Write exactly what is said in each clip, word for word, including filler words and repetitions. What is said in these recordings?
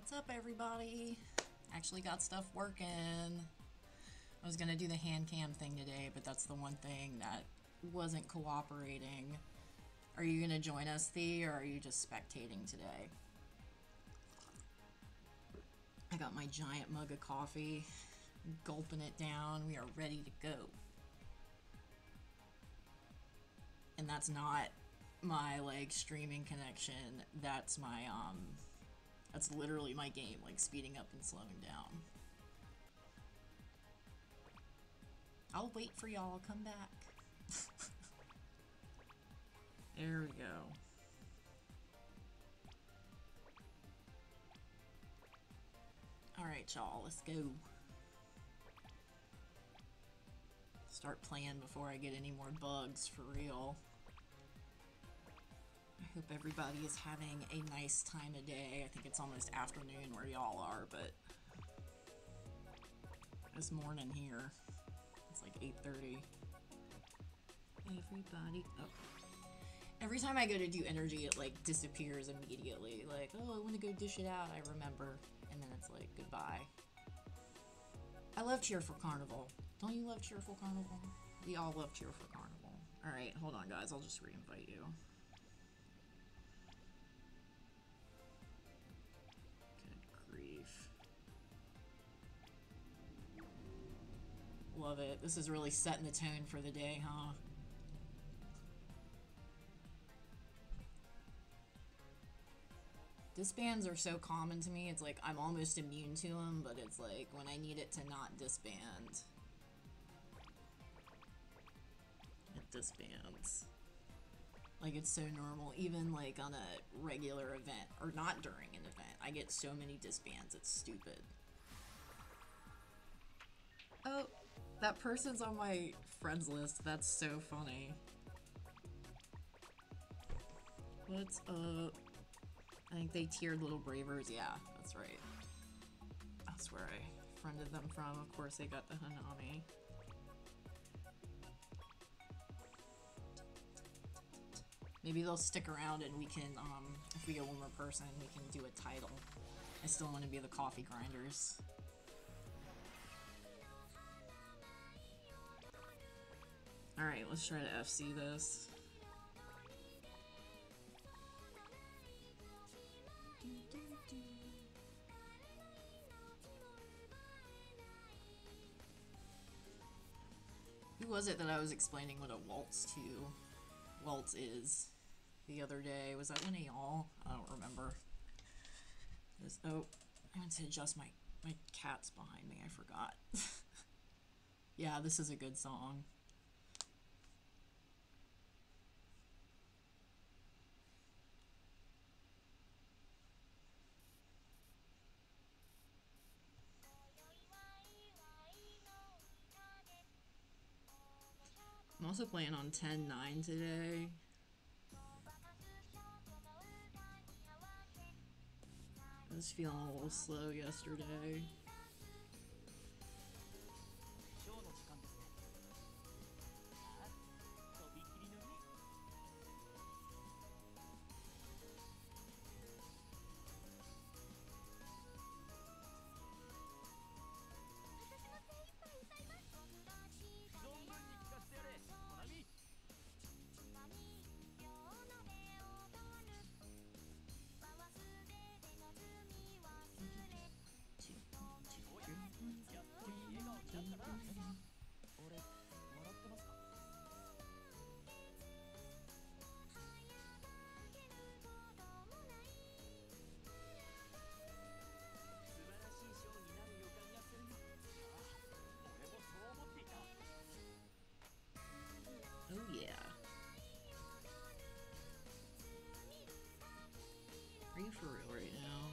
What's up, everybody? Actually got stuff working. I was gonna do the hand cam thing today, but that's the one thing that wasn't cooperating. Are you gonna join us, Thea, or are you just spectating today? I got my giant mug of coffee, gulping it down. We are ready to go. And that's not my like streaming connection. That's my um that's literally my game, like speeding up and slowing down. I'll wait for y'all, come back. There we go. Alright, y'all, let's go. Start playing before I get any more bugs, for real. I hope everybody is having a nice time of day. I think it's almost afternoon where y'all are, but it's morning here. It's like eight thirty. Everybody... Oh. Every time I go to do energy, it like disappears immediately. Like, oh, I want to go dish it out, I remember. And then it's like, goodbye. I love Cheerful Carnival. Don't you love Cheerful Carnival? We all love Cheerful Carnival. Alright, hold on guys, I'll just re-invite you. Good grief. Love it. This is really setting the tone for the day, huh? Disbands are so common to me, it's like I'm almost immune to them, but it's like when I need it to not disband, it disbands. Like it's so normal, even like on a regular event, or not during an event, I get so many disbands, it's stupid. Oh, that person's on my friends list, that's so funny. What's up? I think they tiered Little Bravers. Yeah, that's right. That's where I friended them from. Of course, they got the Hanami. Maybe they'll stick around and we can, um, if we get one more person, we can do a title. I still want to be the coffee grinders. Alright, let's try to F C this. Who was it that I was explaining what a waltz to waltz is the other day? Was that one of y'all? I don't remember. This, oh, I meant to adjust my, my cat's behind me, I forgot. Yeah, this is a good song. I'm also playing on ten nine today. I was feeling a little slow yesterday. Oh yeah. Are you for real right now?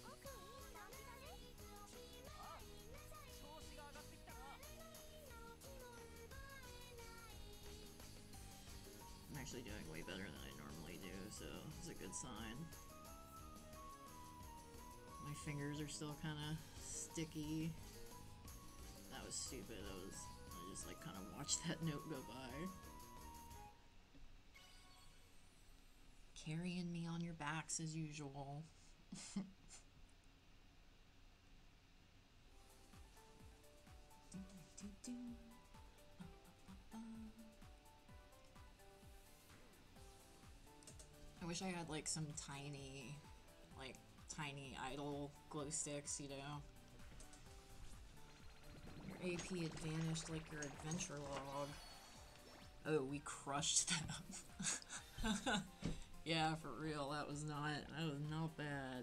I'm actually doing way better than I normally do, so it's a good sign. My fingers are still kind of sticky. That was stupid. I was, I just like kind of watched that note go by. Carrying me on your backs as usual. I wish I had like some tiny, like tiny idle glow sticks, you know. Your A P had vanished like your adventure log. Oh, we crushed them. Yeah, for real, that was not, that was not bad.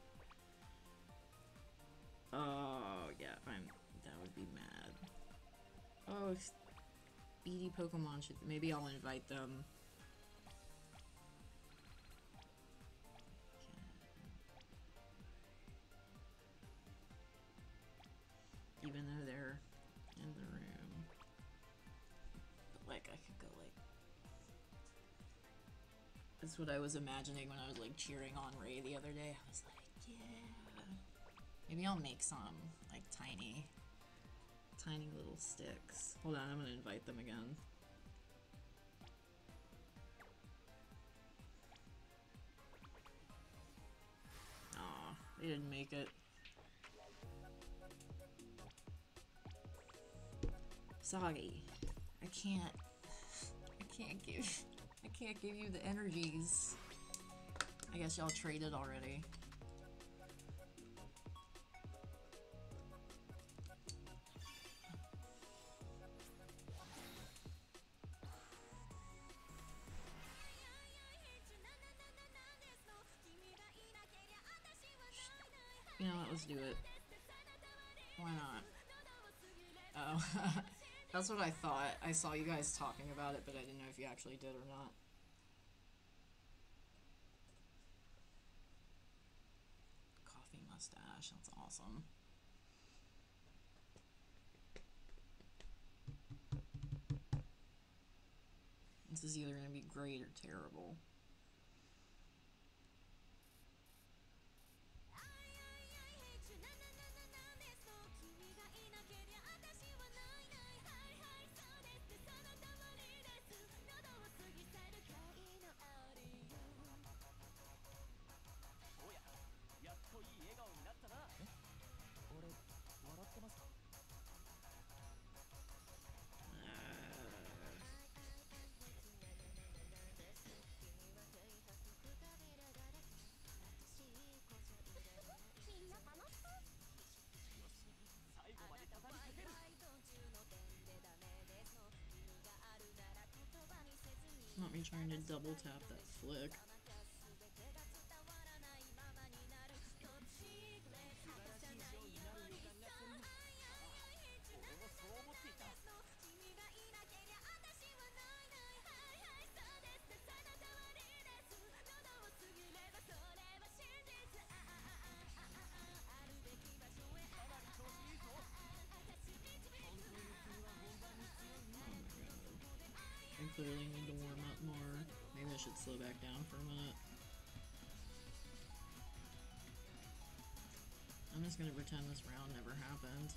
Oh, yeah, I'm, that would be mad. Oh, speedy Pokemon should, maybe I'll invite them. Even though they're in the room. But, like, I could go, like... That's what I was imagining when I was, like, cheering on Ray the other day. I was like, yeah. Maybe I'll make some, like, tiny, tiny little sticks. Hold on, I'm gonna invite them again. Aw, they didn't make it. Soggy, I can't, I can't give, I can't give you the energies. I guess y'all traded already. You know what, let's do it. Why not? Oh, that's what I thought. I saw you guys talking about it, but I didn't know if you actually did or not. Coffee mustache, that's awesome. This is either gonna be great or terrible. Not me trying to double tap that flick. I clearly need to warm up more. Maybe I should slow back down for a minute. I'm just gonna pretend this round never happened.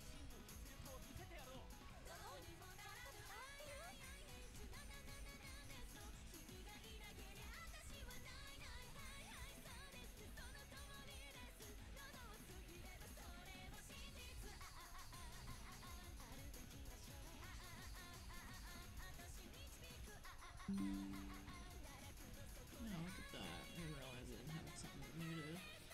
No, look at that. I didn't realize I didn't have something muted.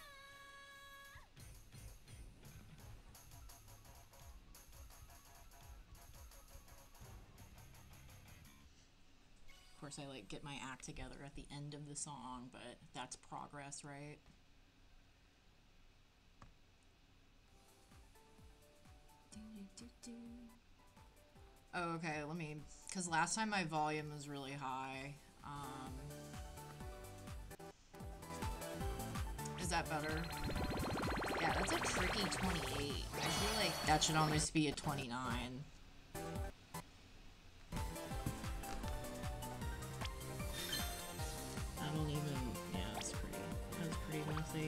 Of course, I like get my act together at the end of the song, but that's progress, right? Oh, okay, let me, because last time my volume was really high. Um, is that better? Yeah, that's a tricky twenty-eight. I feel like that should almost be a twenty-nine. I don't even, yeah, that's pretty, that's pretty messy.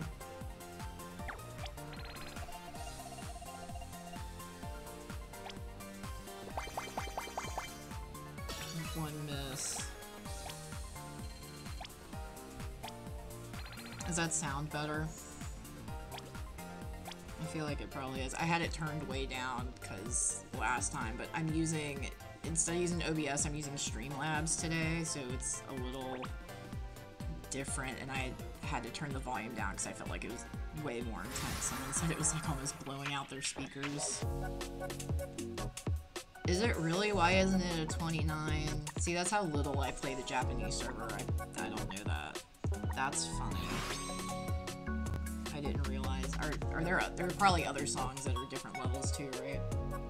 One miss. Does that sound better? I feel like it probably is. I had it turned way down because last time, but I'm using, instead of using O B S, I'm using Streamlabs today, so it's a little different, and I had to turn the volume down because I felt like it was way more intense. Someone said it was like almost blowing out their speakers. Is it really? Why isn't it a twenty-nine? See, that's how little I play the Japanese server. I, I don't know that. That's funny. I didn't realize. Are, are there, there are probably other songs that are different levels too, right?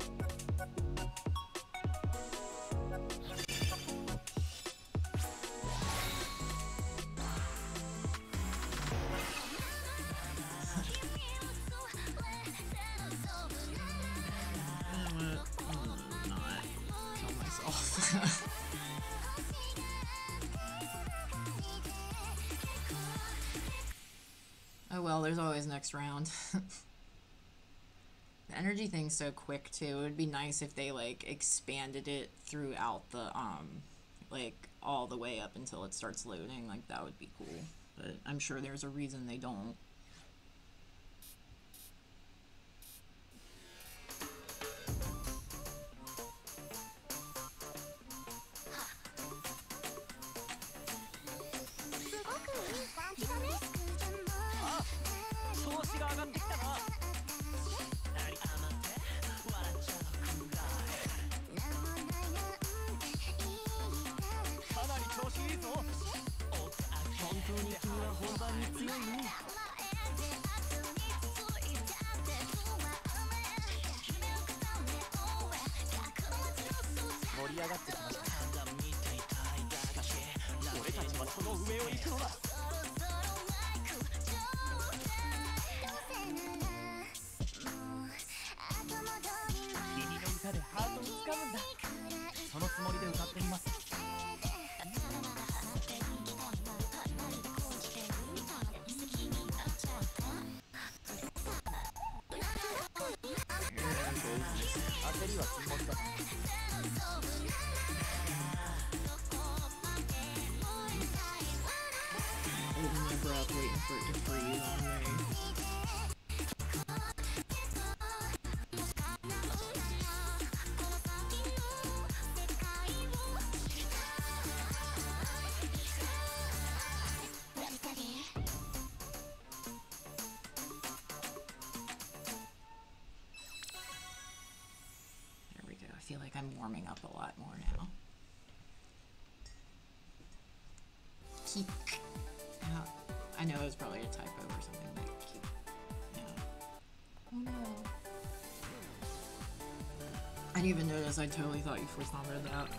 Oh well, there's always next round. The energy thing's so quick too. It would be nice if they like expanded it throughout the um like all the way up until it starts loading. Like that would be cool. But I'm sure there's a reason they don't. Holding my breath, waiting for it to freeze on me. There we go. I feel like I'm warming up a lot more now. Keep. I know it was probably a typo or something, but keep, yeah. Oh no. I didn't even notice, I totally thought you forced on that.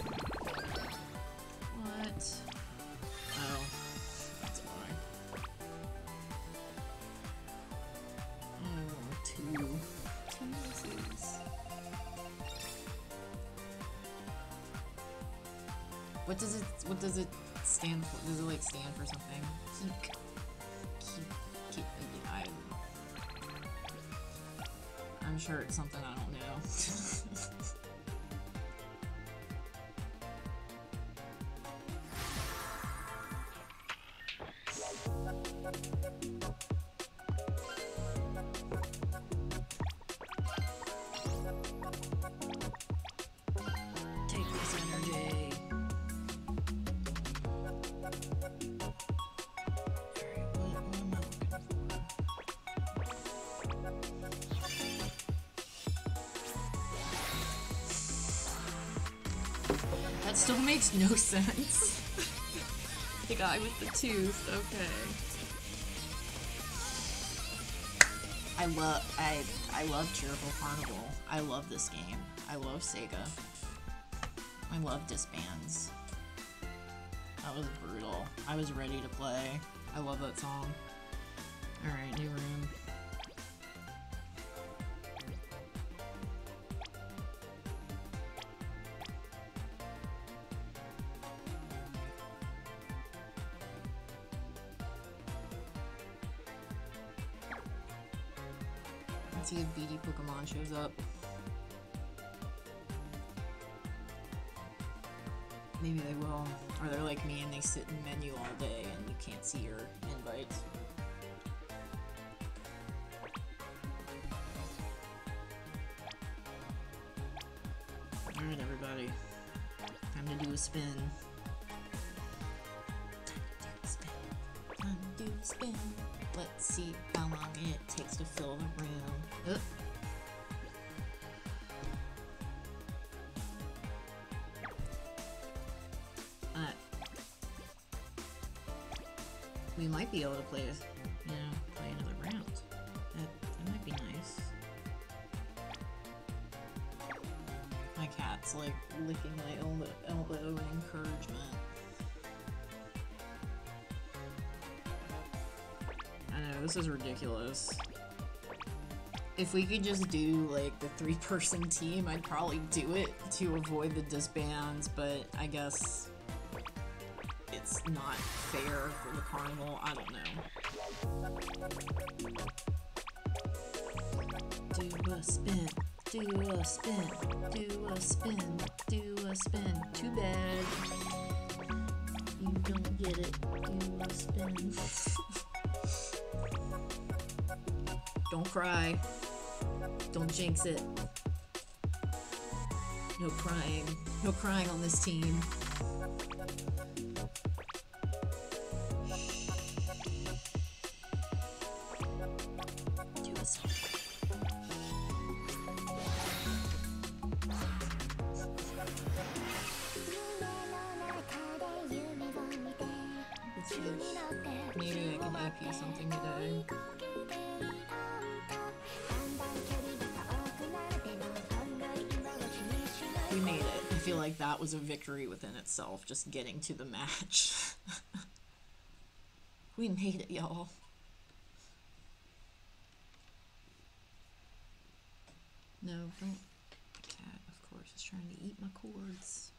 What? Oh. That's annoying. Oh, two. Two misses. What does it, what does it stand for? Does it like stand for something? Keep, keep, keep, I, I'm sure it's something I don't know. Take this energy. That still makes no sense. The guy with the tooth, okay. I love I I love Cheerful Carnival. I love this game. I love Sega. I love Disbands. That was brutal. I was ready to play. I love that song. Alright, new room. Let's see if B D Pokemon shows up. Maybe they will. Or they're like me and they sit in menu all day and you can't see your invites. Alright, everybody. Time to do a spin. Time to do a spin. Let's see how long it takes to fill the room. Oop. Uh, we might be able to play, you know, play another round. That, that might be nice. My cat's like licking my elbow, elbow in encouragement. I know, this is ridiculous. If we could just do like the three-person team, I'd probably do it to avoid the disbands, but I guess it's not fair for the carnival. I don't know. Do a spin. Do a spin, do a spin, do a spin. Too bad you don't get it. Do a spin. Don't cry. Don't jinx it. No crying. No crying on this team. Do a spin. Maybe I can A P something today. We made it. I feel like that was a victory within itself, just getting to the match. We made it, y'all. No, don't. The cat, of course, is trying to eat my cords.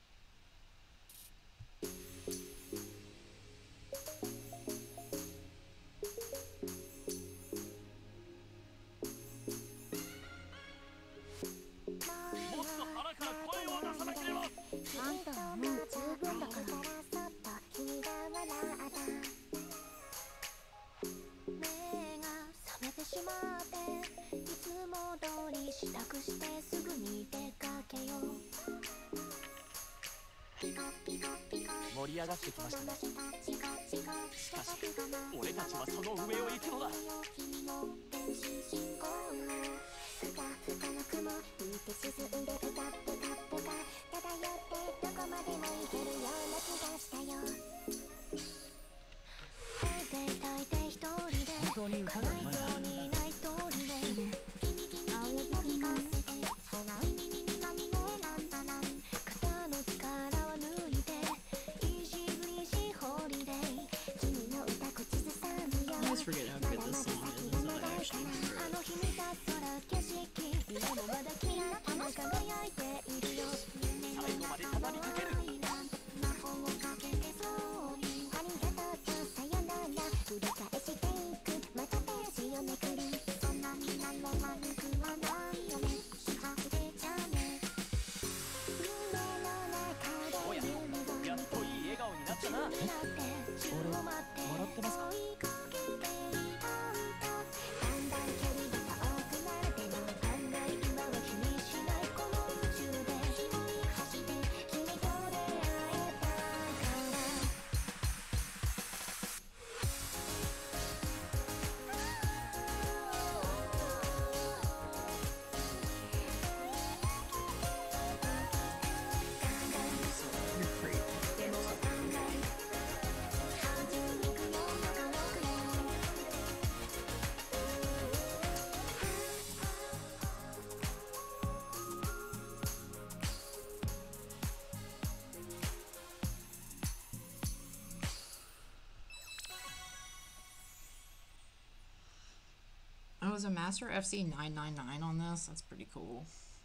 Oh, is a Master F C nine nine nine on this? That's pretty cool.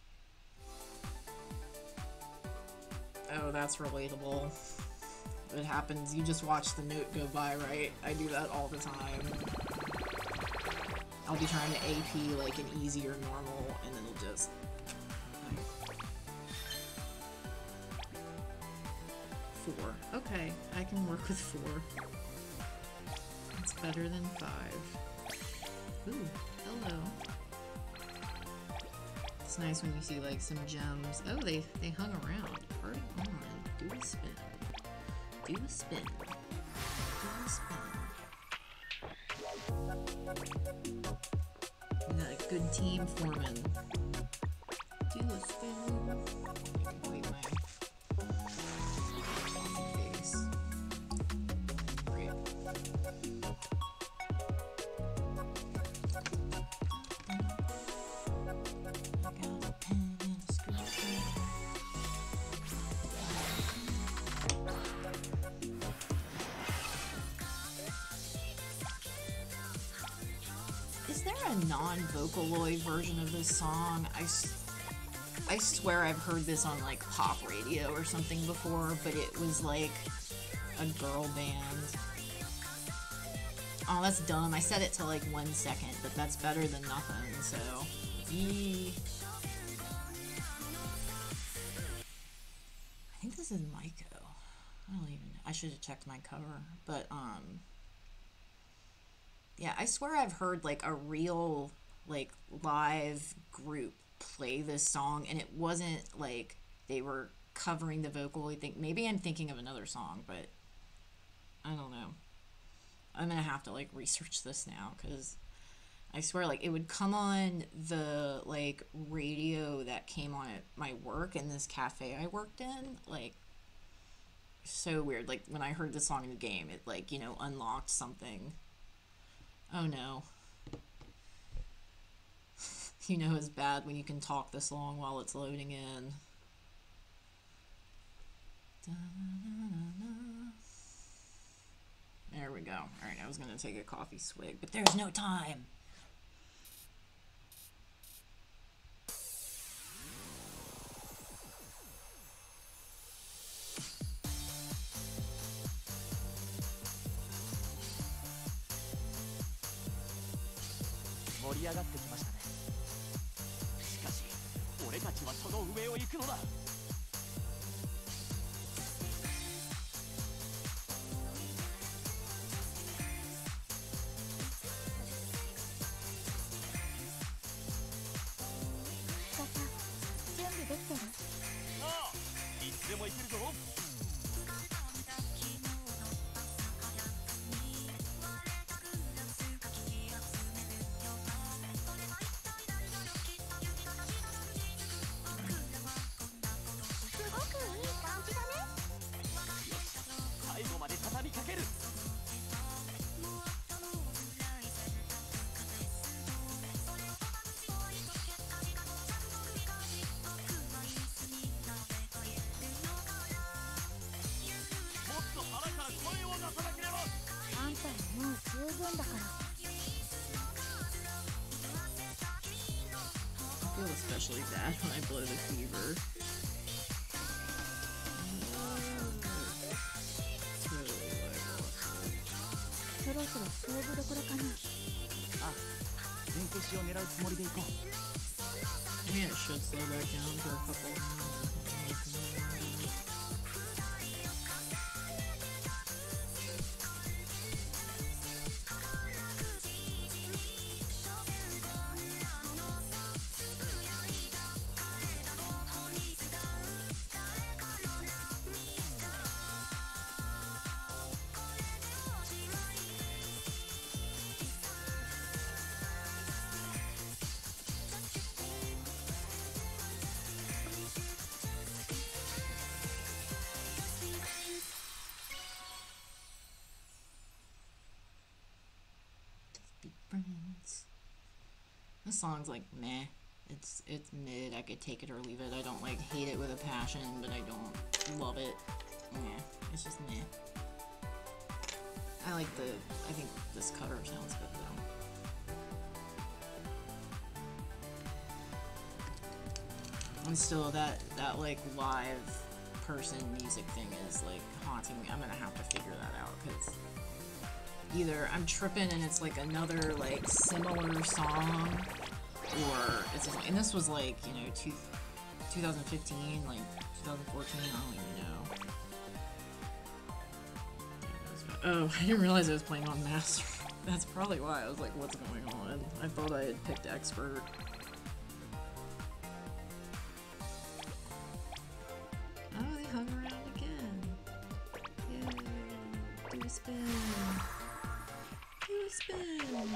Oh, that's relatable. It happens. You just watch the note go by, right? I do that all the time. I'll be trying to A P like an easy or normal, and it'll just... Four. Okay, I can work with four. That's better than five. Ooh, hello. It's nice when you see like some gems. Oh, they they hung around. Party on. Do a spin. Do a spin. Do a spin. And that good team forming. Do a spin. I can wait my face. Great. Is there a non-Vocaloid version of this song? I, I swear I've heard this on like pop radio or something before, but it was like a girl band. Oh, that's dumb. I set it to like one second, but that's better than nothing, so... Yee. I think this is Maiko. I don't even know. I should have checked my cover, but, um... yeah, I swear I've heard, like, a real, like, live group play this song, and it wasn't, like, they were covering the vocal. I think maybe I'm thinking of another song, but I don't know. I'm gonna have to, like, research this now, because I swear, like, it would come on the, like, radio that came on at my work in this cafe I worked in. Like, so weird. Like, when I heard the song in the game, it, like, you know, unlocked something. Oh no. You know it's bad when you can talk this long while it's loading in. There we go. Alright, I was gonna take a coffee swig, but there's no time. I feel especially bad when I blow the fever. Maybe I should slow back down for a couple minutes. This song's like meh. It's it's mid. I could take it or leave it. I don't like hate it with a passion, but I don't love it. Meh. It's just meh. I like the. I think this cover sounds good though. And still, that that like live person music thing is like haunting me. I'm gonna have to figure that out because either I'm tripping and it's like another like similar song, or it's just, and this was like, you know, two, twenty fifteen, like twenty fourteen, I don't even know. Oh, I didn't realize I was playing on Master. That's probably why. I was like, what's going on? I thought I had picked Expert. spin. Do a spin.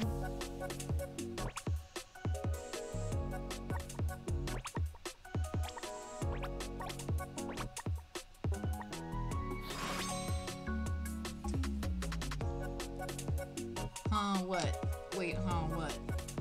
Huh, what? Wait, huh, what?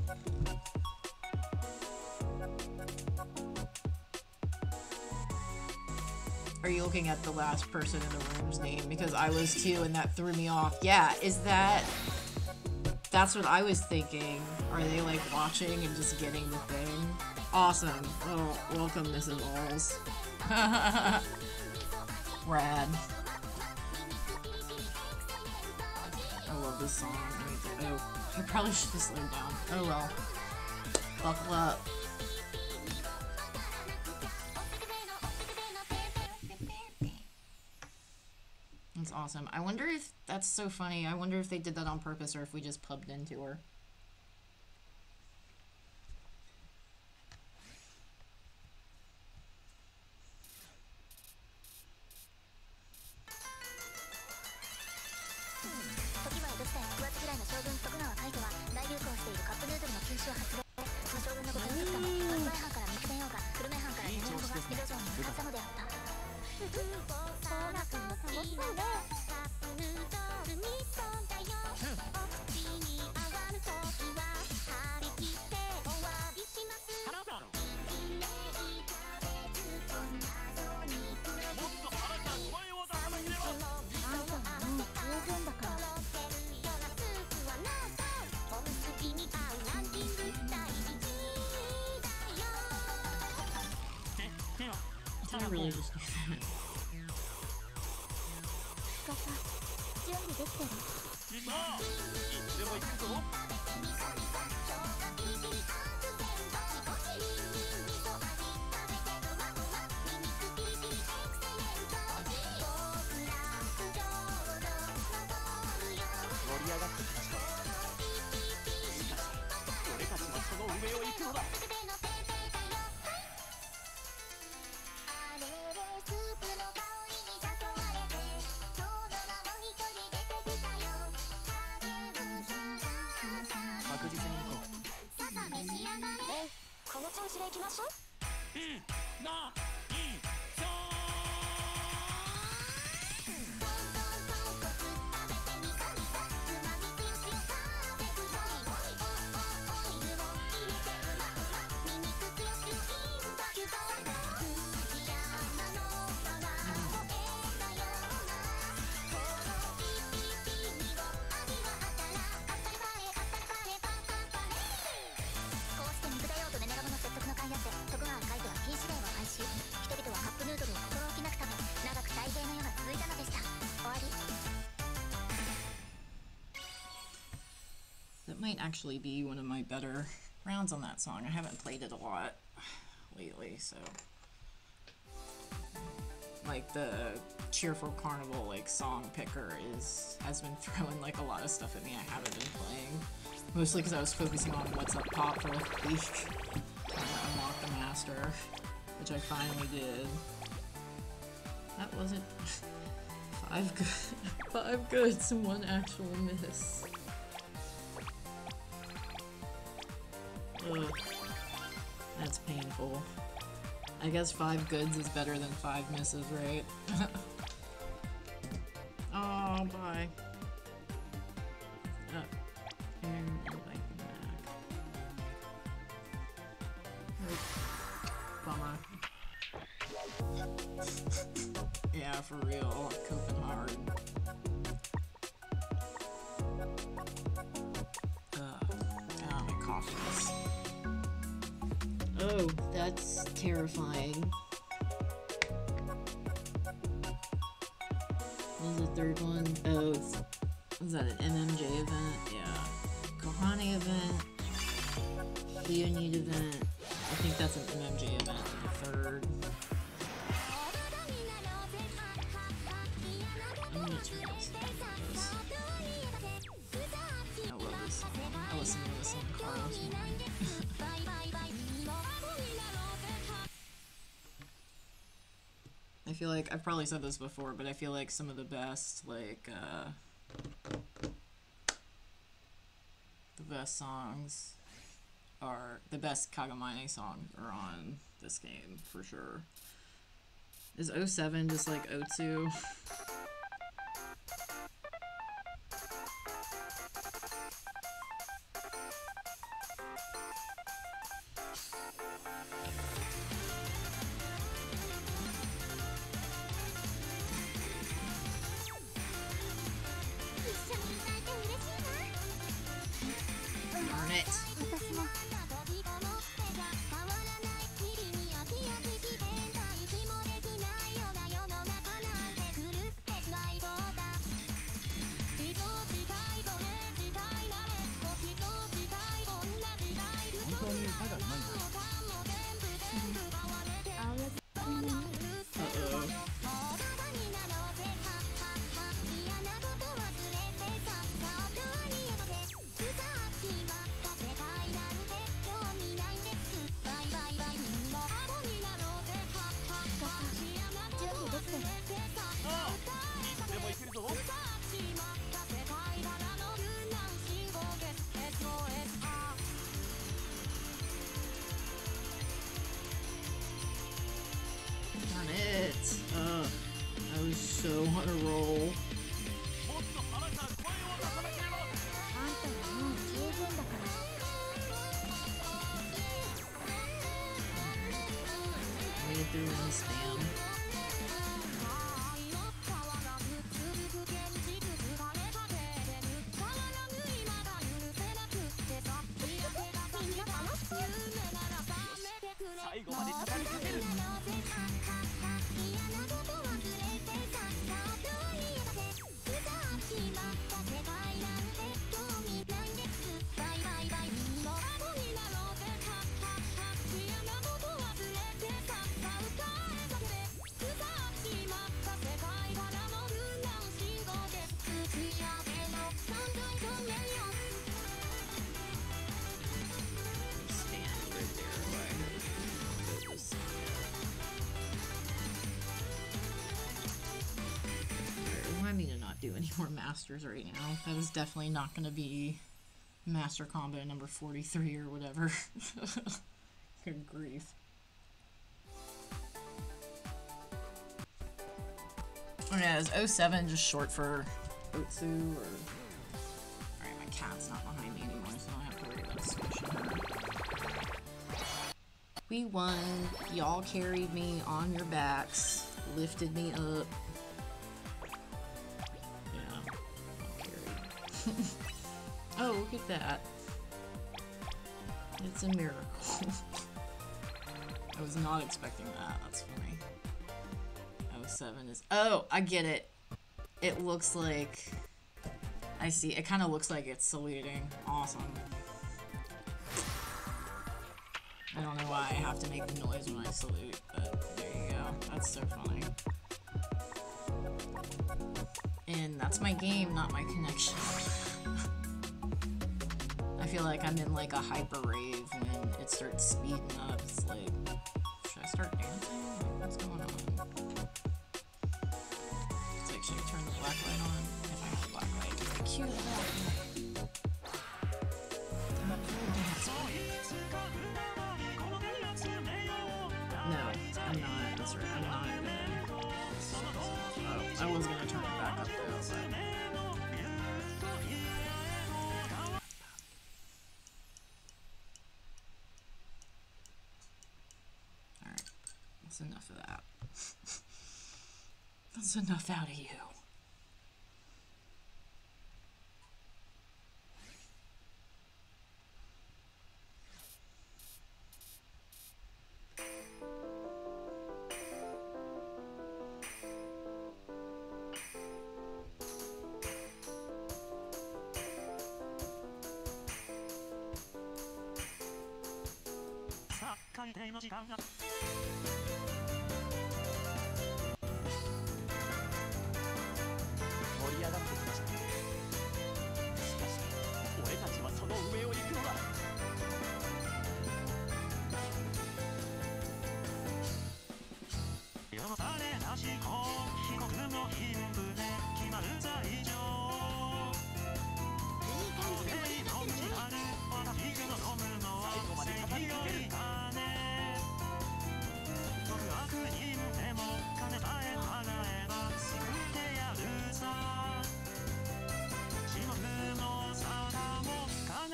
Are you looking at the last person in the room's name? Because I was too, and that threw me off. Yeah, is that... That's what I was thinking. Are they, like, watching and just getting the thing? Awesome. Oh, welcome, Missus Alls. Rad. I love this song. I need to... Oh, I probably should have slowed down. Oh, well. Buckle up. That's awesome. I wonder if that's so funny. I wonder if they did that on purpose or if we just pubbed into her. I really just do that. That might actually be one of my better rounds on that song. I haven't played it a lot lately, so... Like, the Cheerful Carnival, like, song picker is has been throwing, like, a lot of stuff at me I haven't been playing. Mostly because I was focusing on What's Up Pop for, like, a week. Trying to unlock the master, which I finally did. That wasn't... Five good... Five goods and one actual miss. Ugh. That's painful. I guess five goods is better than five misses, right? Oh, bye. Uh, and invite them back. Bummer. Yeah, for real. Coping hard. Ah, my coffee. Oh, that's terrifying. What was the third one? Oh, was that an M M J event? Yeah. Kohani event. Leonid event. I think that's an M M J event. The third. I'm gonna turn this down. I love this song. I listened to this in the car this morning. I feel like, I've probably said this before, but I feel like some of the best, like, uh, The best songs are the best Kagamine songs are on this game for sure. Is oh seven just like oh two? Darn it. Uh-oh. Darn it. Ugh. I was so on a roll. Made it through one spam. Remind me to not do any more masters right now. That is definitely not going to be master combo number forty-three or whatever. Good grief. Oh yeah, is oh seven just short for Otsu or... Alright, my cat's not behind me anymore, so I don't have to worry about squishing her. We won. Y'all carried me on your backs, lifted me up. Yeah, I'll carry. Oh, look at that. It's a miracle. I was not expecting that. That's funny. oh seven is... Oh, I get it. It looks like... I see. It kind of looks like it's saluting. Awesome. I don't know why I have to make the noise when I salute, but there you go. That's so funny. And that's my game, not my connection. I feel like I'm in like a hyper rave when it starts speeding up. It's like, should I start dancing? Like, what's going on? It's like, should I turn the black light on? If I have a black light, do I cue the black light? No, I'm not. That's right. I'm not gonna. Oh, I was gonna turn it back up though. But... Alright. That's enough of that. That's enough out of you.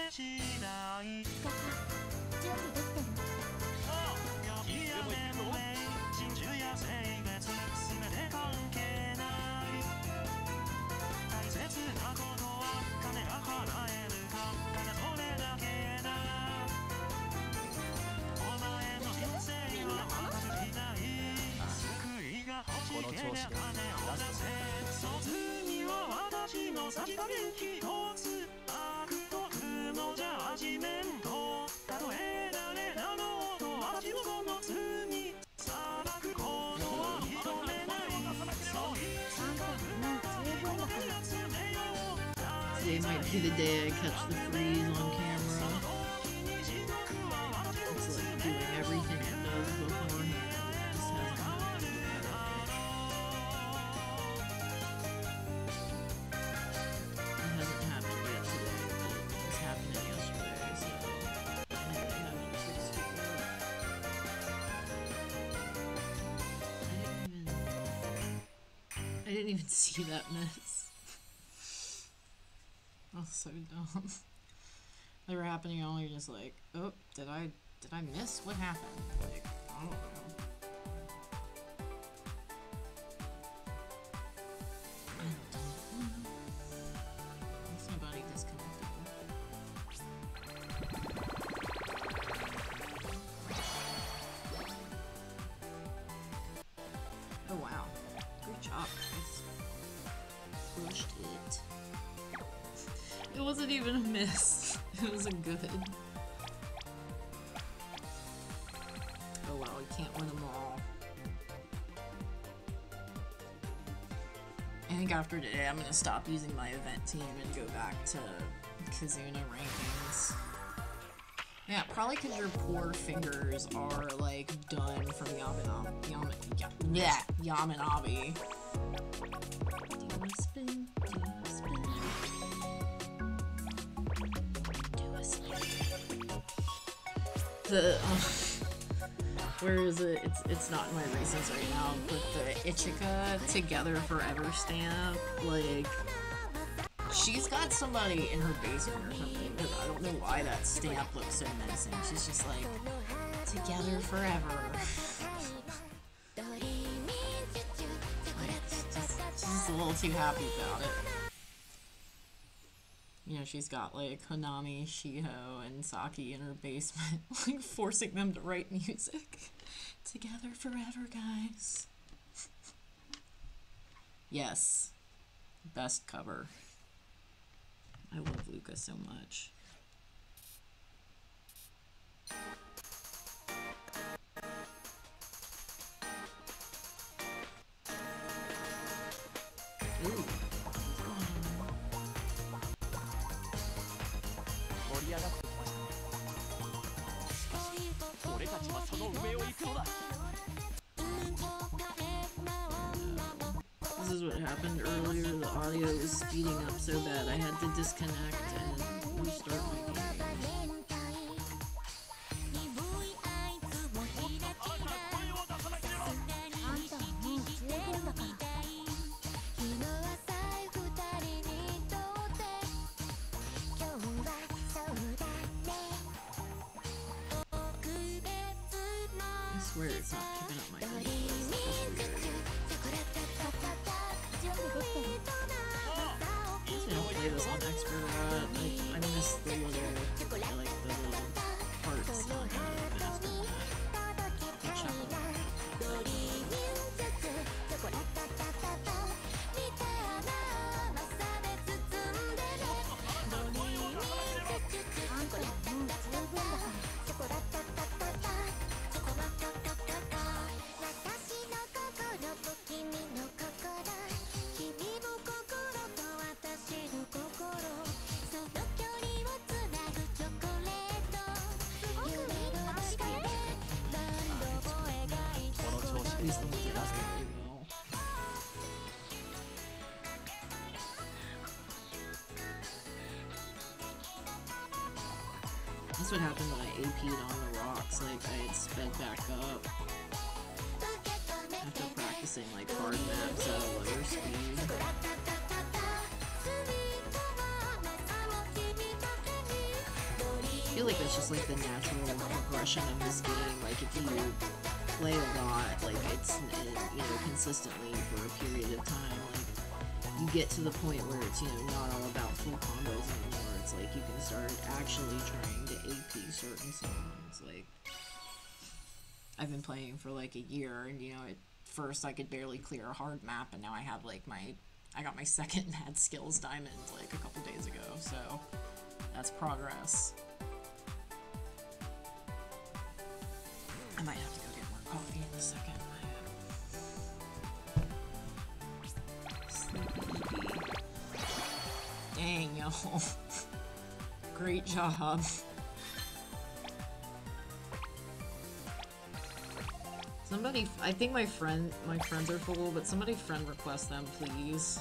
Today might be the day I catch the freeze on camera. It's like doing everything it does beforehand. It just hasn't happened yet. It hasn't happened yet today, but it was happening yesterday, so I think they haven't fixed it yet. I didn't even... I didn't even see that miss. Oh, so dumb. They were happening all, you're just like, oh, did I, did I miss? What happened? Like, I don't know. I don't know. Is anybody disconnected? Oh, wow. Good job, guys. Pushed it. It wasn't even a miss. It was a good. Oh wow, we can't win them all. I think after today I'm gonna stop using my event team and go back to Kazuna rankings. Yeah, probably because your poor fingers are like done from Yamanabe. Yaman, yeah, Yamanabe. Do a spin, do a spin. The uh, where is it? It's it's not in my races right now, but the Ichika Together Forever stamp, like she's got somebody in her basement or something, because I don't know why that stamp looks so menacing. She's just like, together forever. Like, just, just a little too happy about it. You know, she's got like Hanami, Shiho, and Saki in her basement, like forcing them to write music. Together forever, guys. Yes. Best cover. I love Luca so much. Ooh. This is what happened earlier. The audio was speeding up so bad I had to disconnect and restart my game. I swear it's not picking up my game. I don't play this on expert a lot. Like, I miss the little, I like the little parts on the master map. The chocolate map. That's what happened when I A P'd on the rocks, like I had sped back up after practicing like hard maps at a lower speed. feel like that's just like the natural progression of this game. Like if you play a lot, like it's, you know, consistently for a period of time, like you get to the point where it's, you know, not all about full combos anymore. It's like you can start actually trying to A P certain songs. Like I've been playing for like a year, and you know, at first I could barely clear a hard map, and now I have like my, I got my second mad skills diamond like a couple days ago, so that's progress. I might have to go get more coffee in a second. Dang, yo. Great job. Somebody, I think my friend, my friends are full, but somebody friend request them, please.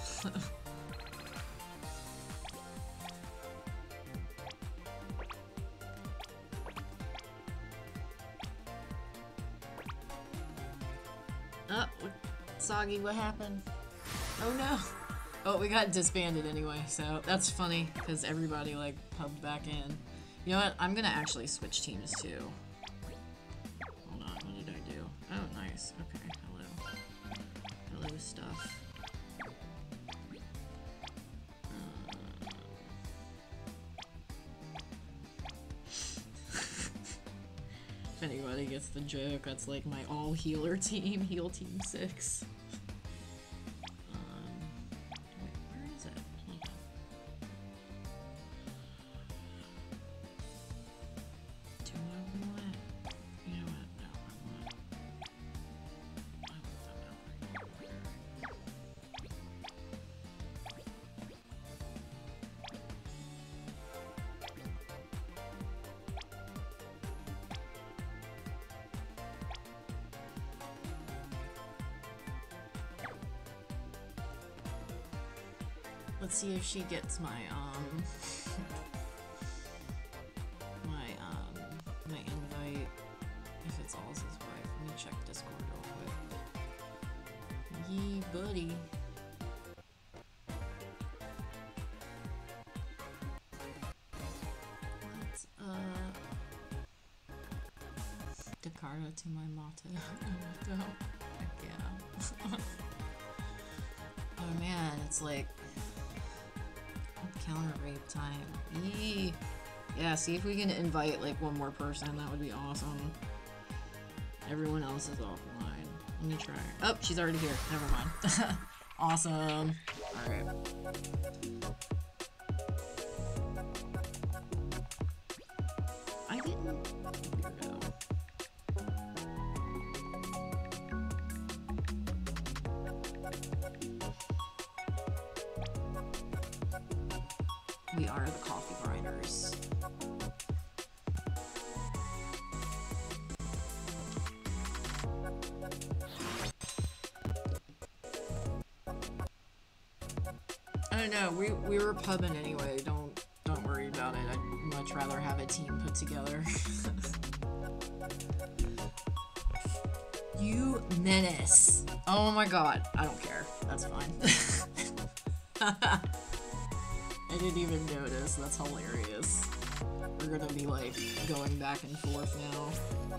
Oh, Soggy, what happened? Oh no! Oh, we got disbanded anyway, so that's funny, because everybody, like, pubbed back in. You know what? I'm gonna actually switch teams, too. Hold on, what did I do? Oh, nice. Okay, hello. Hello, stuff. Uh... if anybody gets the joke, that's like my all-healer team, heal team six. Let's see if she gets my, um, my, um, my invite, if it's Alice's wife. Let me check Discord real quick. Yee, buddy. Let's, uh, Dakara to my motto. Motto. Heck yeah. Oh man, it's like counter rape time. Yee. Yeah, see if we can invite like one more person. That would be awesome. Everyone else is offline. Let me try. Oh, she's already here. Never mind. Awesome. Alright. I didn't... Weirdo. We are the coffee grinders. I don't know, we, we were pubbing anyway, don't don't worry about it. I'd much rather have a team put together. You menace. Oh my god, I don't care. That's fine. I didn't even notice. That's hilarious. We're gonna be like going back and forth now.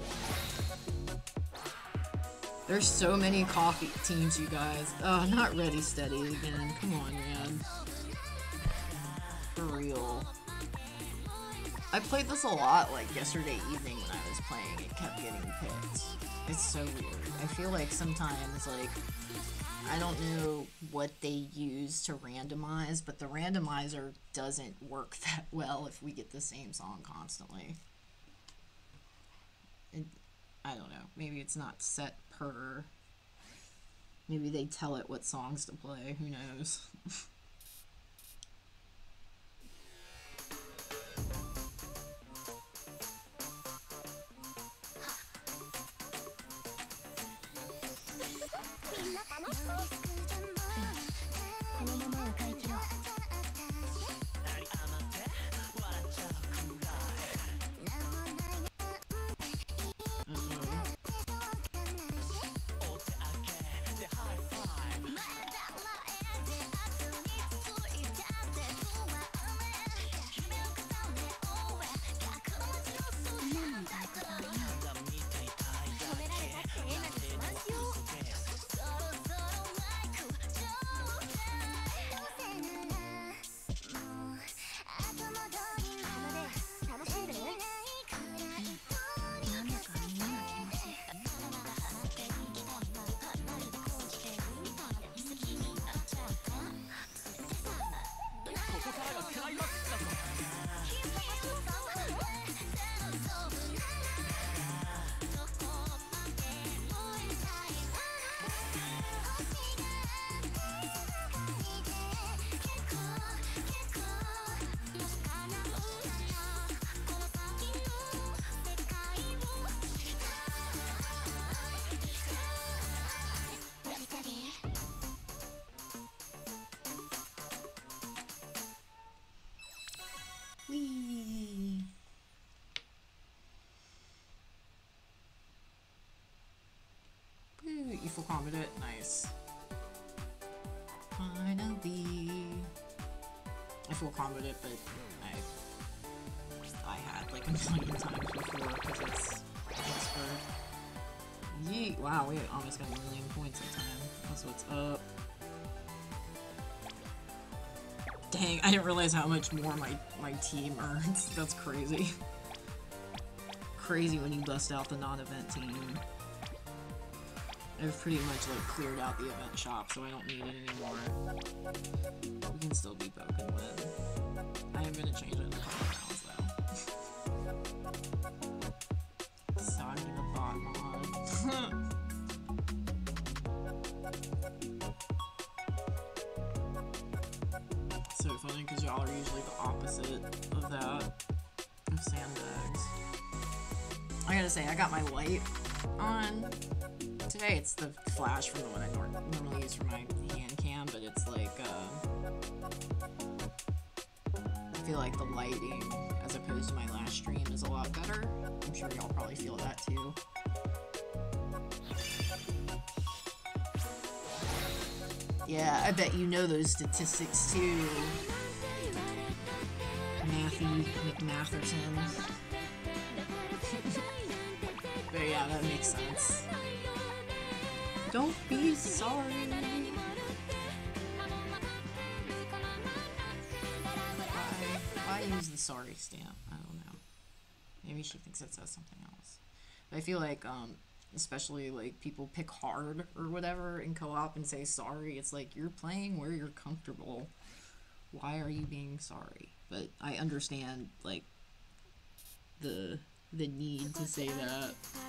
There's so many coffee teams, you guys. Oh, not Ready Steady again. Come on, man. For real. I played this a lot like yesterday evening when I was playing. It kept getting picked. It's so weird. I feel like sometimes like I don't know what they use to randomize, but the randomizer doesn't work that well if we get the same song constantly. It, I don't know. Maybe it's not set per... Maybe they tell it what songs to play. Who knows? comboed it? Nice. Finally. I full comboed it, but I I had like a million times before because it's expert. Yeet! Wow, we almost got a million points that time. That's what's up. Dang, I didn't realize how much more my, my team earns. That's crazy. Crazy when you bust out the non-event team. I've pretty much like cleared out the event shop, so I don't need it anymore. We can still be broke and win. I am gonna change it in a couple rounds though. Soggy the bot mod. So funny because y'all are usually the opposite of that. Of sandbags. I gotta say, I got my light on. Today it's the flash from the one I nor normally use for my hand cam, but it's like, uh, I feel like the lighting, as opposed to my last stream, is a lot better. I'm sure y'all probably feel that too. Yeah, I bet you know those statistics too. Matthew McMatherson. But yeah, that makes sense. Don't be sorry. Why, why use the sorry stamp? I don't know. Maybe she thinks it says something else. But I feel like, um, especially like people pick hard or whatever in co-op and say sorry. It's like you're playing where you're comfortable. Why are you being sorry? But I understand like the the need to say that.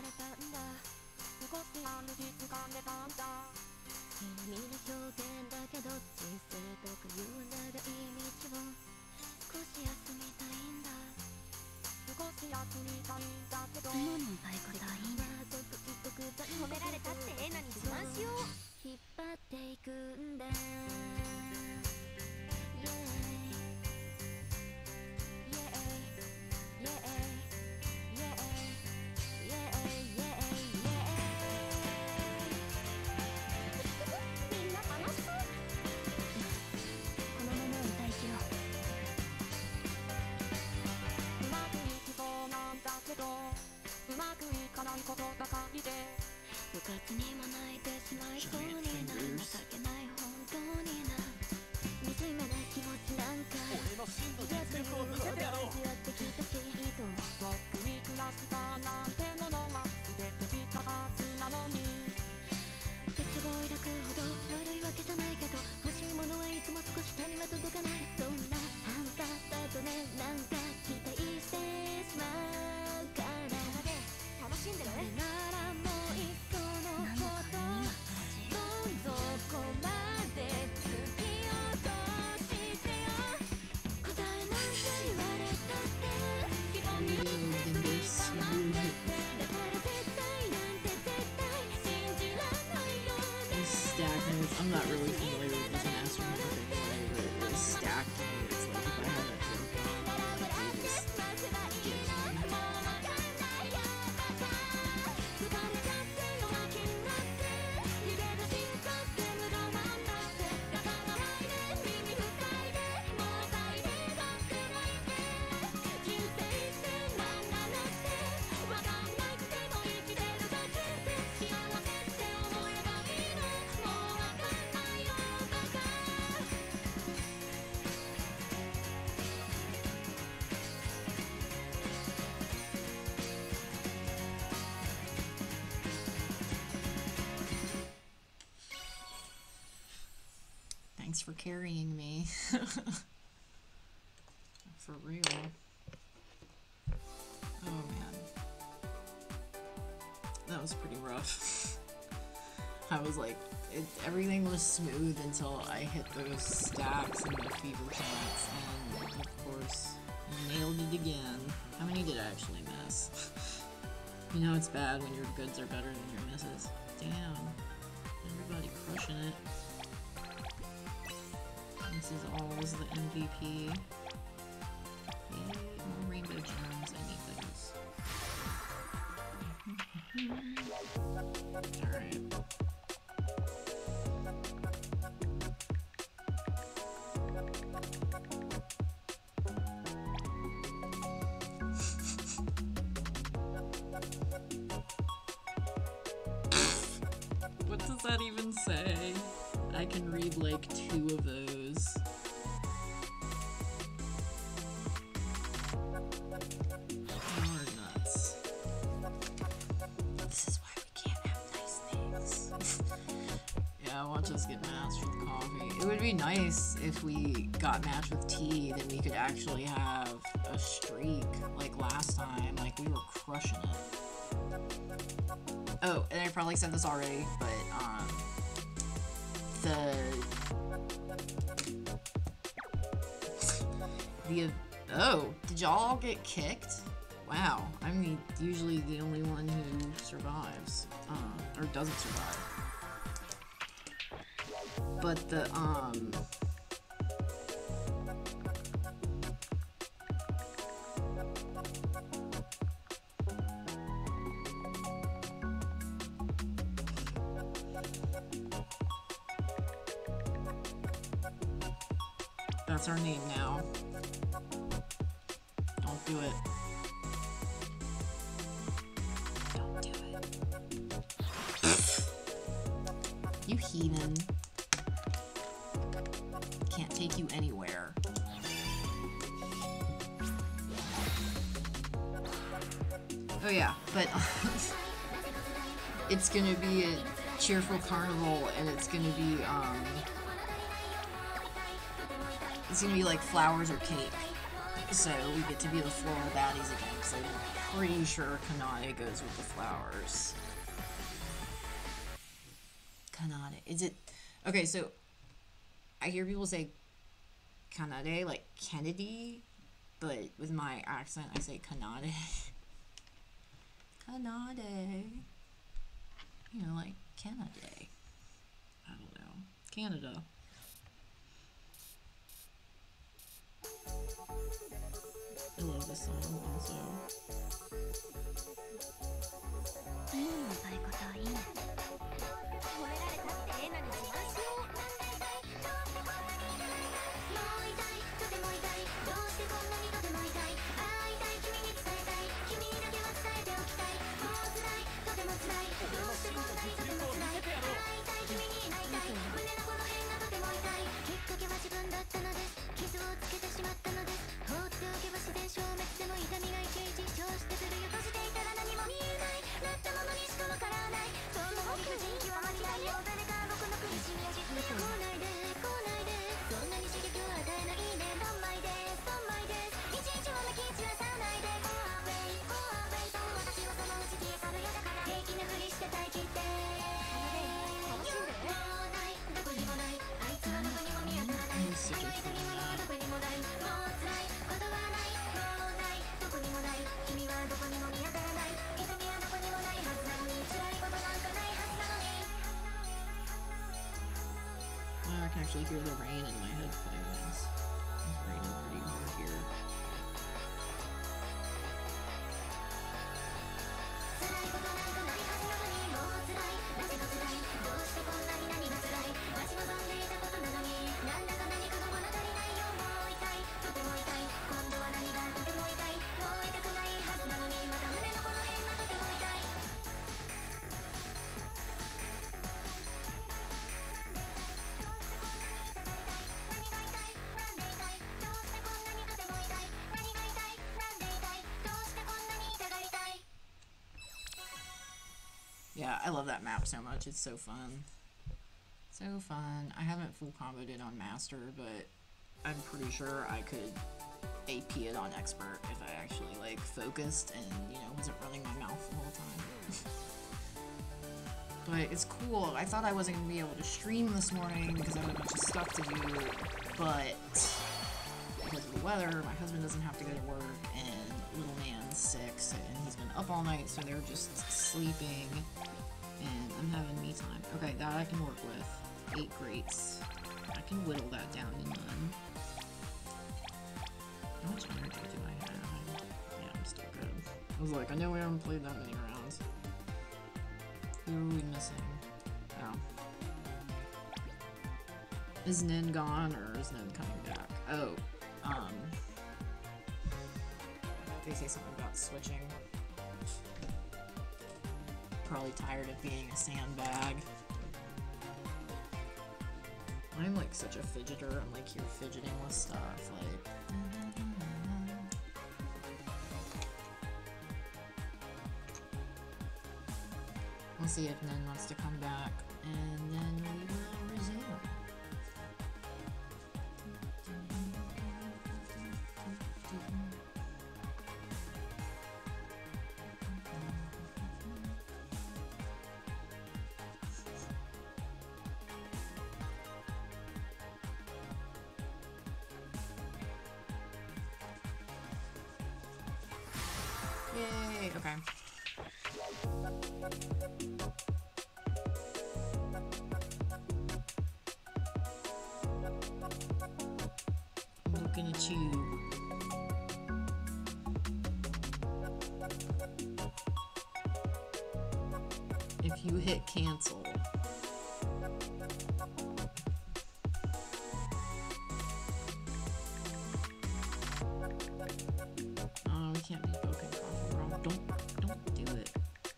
I'm not really familiar with this master method, but it was stacked mode. It's like if I had that joke on, they just get me. Thanks for carrying me. For real. Oh man. That was pretty rough. I was like, it, everything was smooth until I hit those stacks and the fever chance, and of course, nailed it again. How many did I actually miss? You know it's bad when your goods are better than your misses. Damn. Everybody crushing it. This is always the M V P. Yay, more rainbow gems. I need those. Alright. that even say? I can read like two of those. You're nuts. This is why we can't have nice things. Yeah, watch us get matched with coffee. It would be nice if we got matched with tea, then we could actually have a streak like last time. Like, we were crushing it. Oh, and I probably said this already, but, um, the, the, oh, did y'all all get kicked? Wow, I'm the, usually the only one who survives, uh, or doesn't survive. But the, um... that's our name now. Don't do it. Don't do it. You heathen. Can't take you anywhere. Oh yeah, but it's gonna be a cheerful carnival, and it's gonna be, um... it's gonna be like flowers or cake. So we get to be the floral baddies again, because I'm pretty sure Kanade goes with the flowers. Kanade. Is it... okay, so I hear people say Kanade, like Kennedy, but with my accent I say Kanade. Kanade. You know, like Canada. I don't know. Canada. I love this song also. I can actually hear the rain in my headphones. It's raining pretty hard here. Yeah, I love that map so much. It's so fun. So fun. I haven't full comboed it on Master, but I'm pretty sure I could A P it on Expert if I actually, like, focused and, you know, wasn't running my mouth the whole time. But it's cool. I thought I wasn't going to be able to stream this morning because I had a bunch of stuff to do, but because of the weather, my husband doesn't have to go to work, and little man's sick, so, and he's been up all night, so they're just sleeping, and I'm having me time. Okay, that I can work with. Eight grates. I can whittle that down to none. How much energy do I have? Yeah, I'm still good. I was like, I know we haven't played that many rounds. Who are we missing? Oh. Is Nin gone, or is Nin coming back? Oh, um... they say something about switching. Probably tired of being a sandbag. I'm like such a fidgeter. I'm like here fidgeting with stuff. Like, we'll see if Nen wants to come back, and then we will resume. Yay, okay. I'm looking at you. If you hit cancel. Oh, we can't be broken coffee, bro. Don't, don't do it.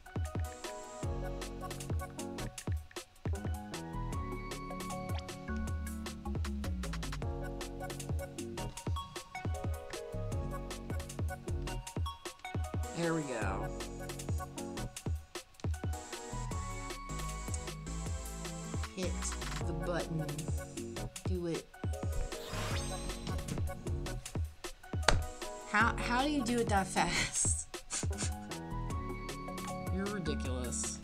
There we go. Hit the button. Do it. How how do you do it that fast? You're ridiculous.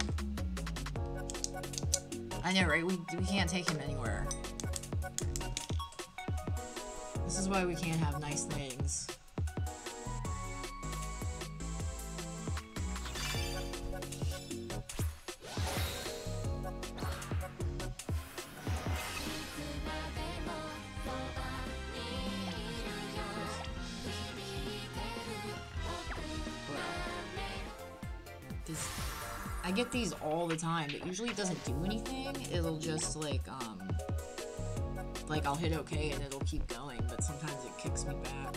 I know, right? We we can't take him anywhere. This is why we can't have nice things. I get these all the time, but usually it doesn't do anything. It'll just like, um, like I'll hit OK and it'll keep going, but sometimes it kicks me back.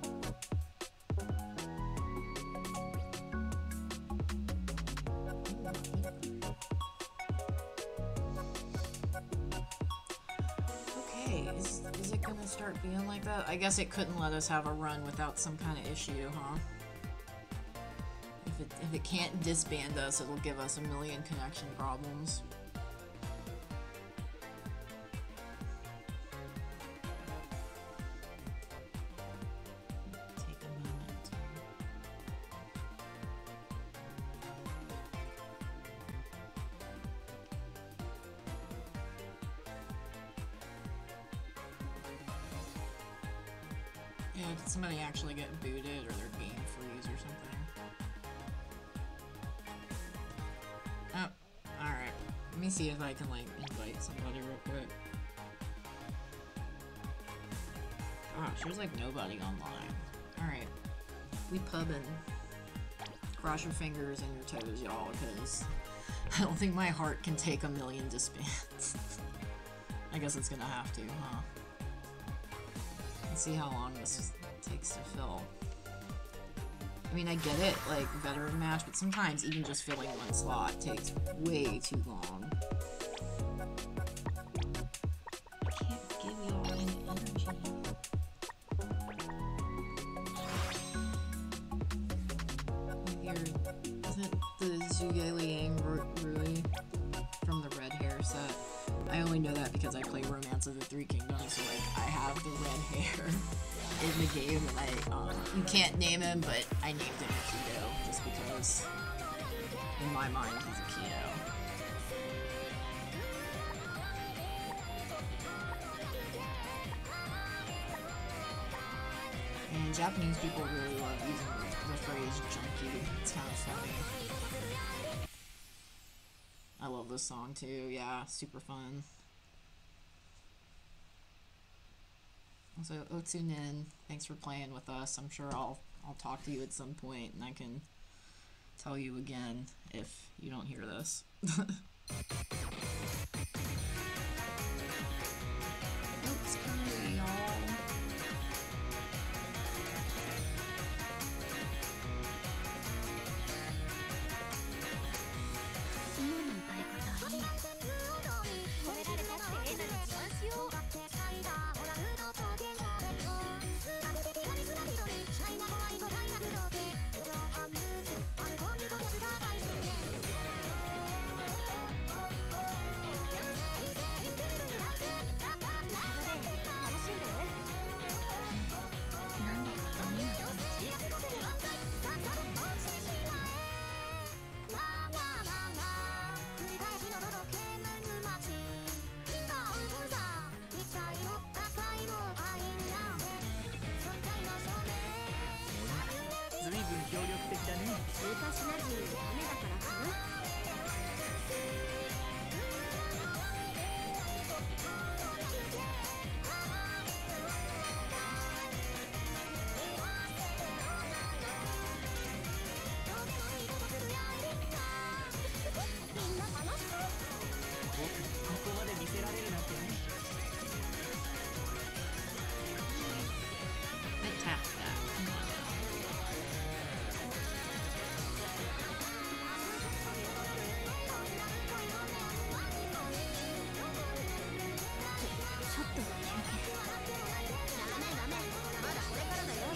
Okay, is, is it gonna start being like that? I guess it couldn't let us have a run without some kind of issue, huh? If it, if it can't disband us, it'll give us a million connection problems. Take a moment. Yeah, did somebody actually get booted or their game freeze or something? Oh, alright. Let me see if I can, like, invite somebody real quick. Gosh, there's, like, nobody online. Alright. We pubbing. Cross your fingers and your toes, y'all, because I don't think my heart can take a million disbands. I guess it's gonna have to, huh? Let's see how long this takes to fill. I mean, I get it, like, veteran match, but sometimes even just filling one slot takes way too long. I can't give you all any energy. With your, is it the Zhuge Liang Rui from the red hair set? I only know that because I play Romance of the Three Kingdoms, so, like, I have the red hair in the game, and I, um, you can't name him, but I named him Keto, just because, in my mind, he's a Keto. And Japanese people really love using the phrase junkie. It's kind of funny. I love this song too, yeah, super fun. So, Otsunin, thanks for playing with us. I'm sure I'll I'll talk to you at some point, and I can tell you again if you don't hear this. Oops, currently, y'all. 敵だね。通過しなきゃダメだからかな。ここまで見せられるなんてね。 Attack that. Come on now. ちょっと休憩。ダメダメ、まだこれからだよ。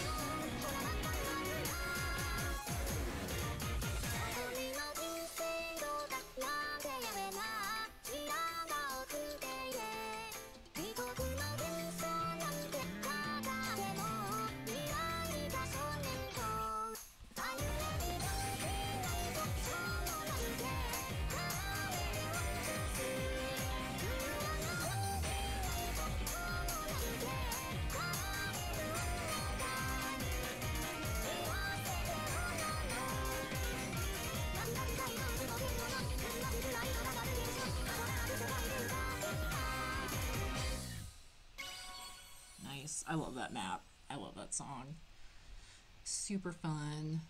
Nice. I love that map. I love that song. Super fun.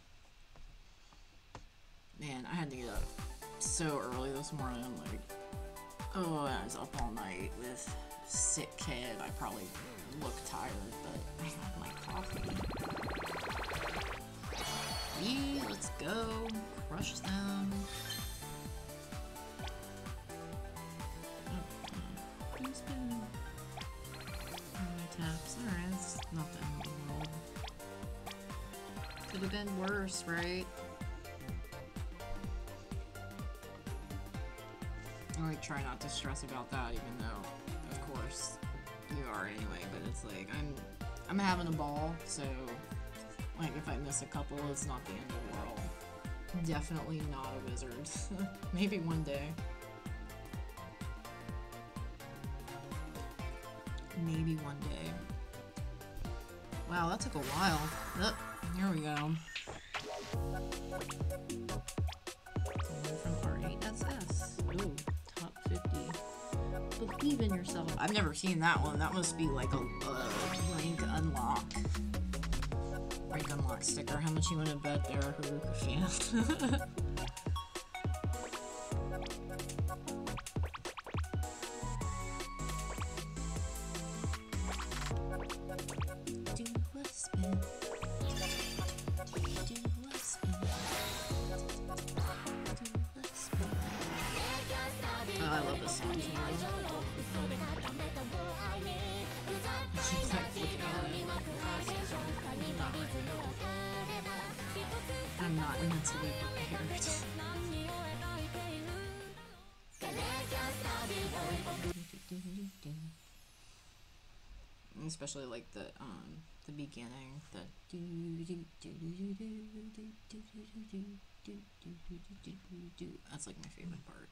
Man, I had to get up so early this morning. Like, oh, I was up all night with a sick kid. I probably look tired, but I got my coffee. Yeah, let's go. Crush them. Who's been on my taps? Alright, it's not the end of the world. Could have been worse, right? I like try not to stress about that, even though, of course, you are anyway. But it's like I'm, I'm having a ball. So, like, if I miss a couple, it's not the end of the world. Definitely not a wizard. Maybe one day. Maybe one day. Wow, that took a while. Oh, here we go. From R eight S S. Ooh, top fifty. Believe in yourself. I've never seen that one. That must be like a, a rank unlock. Rank unlock sticker. How much you want to bet there, Haruka fan? I'm not mentally prepared. Especially like the um the beginning, the that's like my favorite part.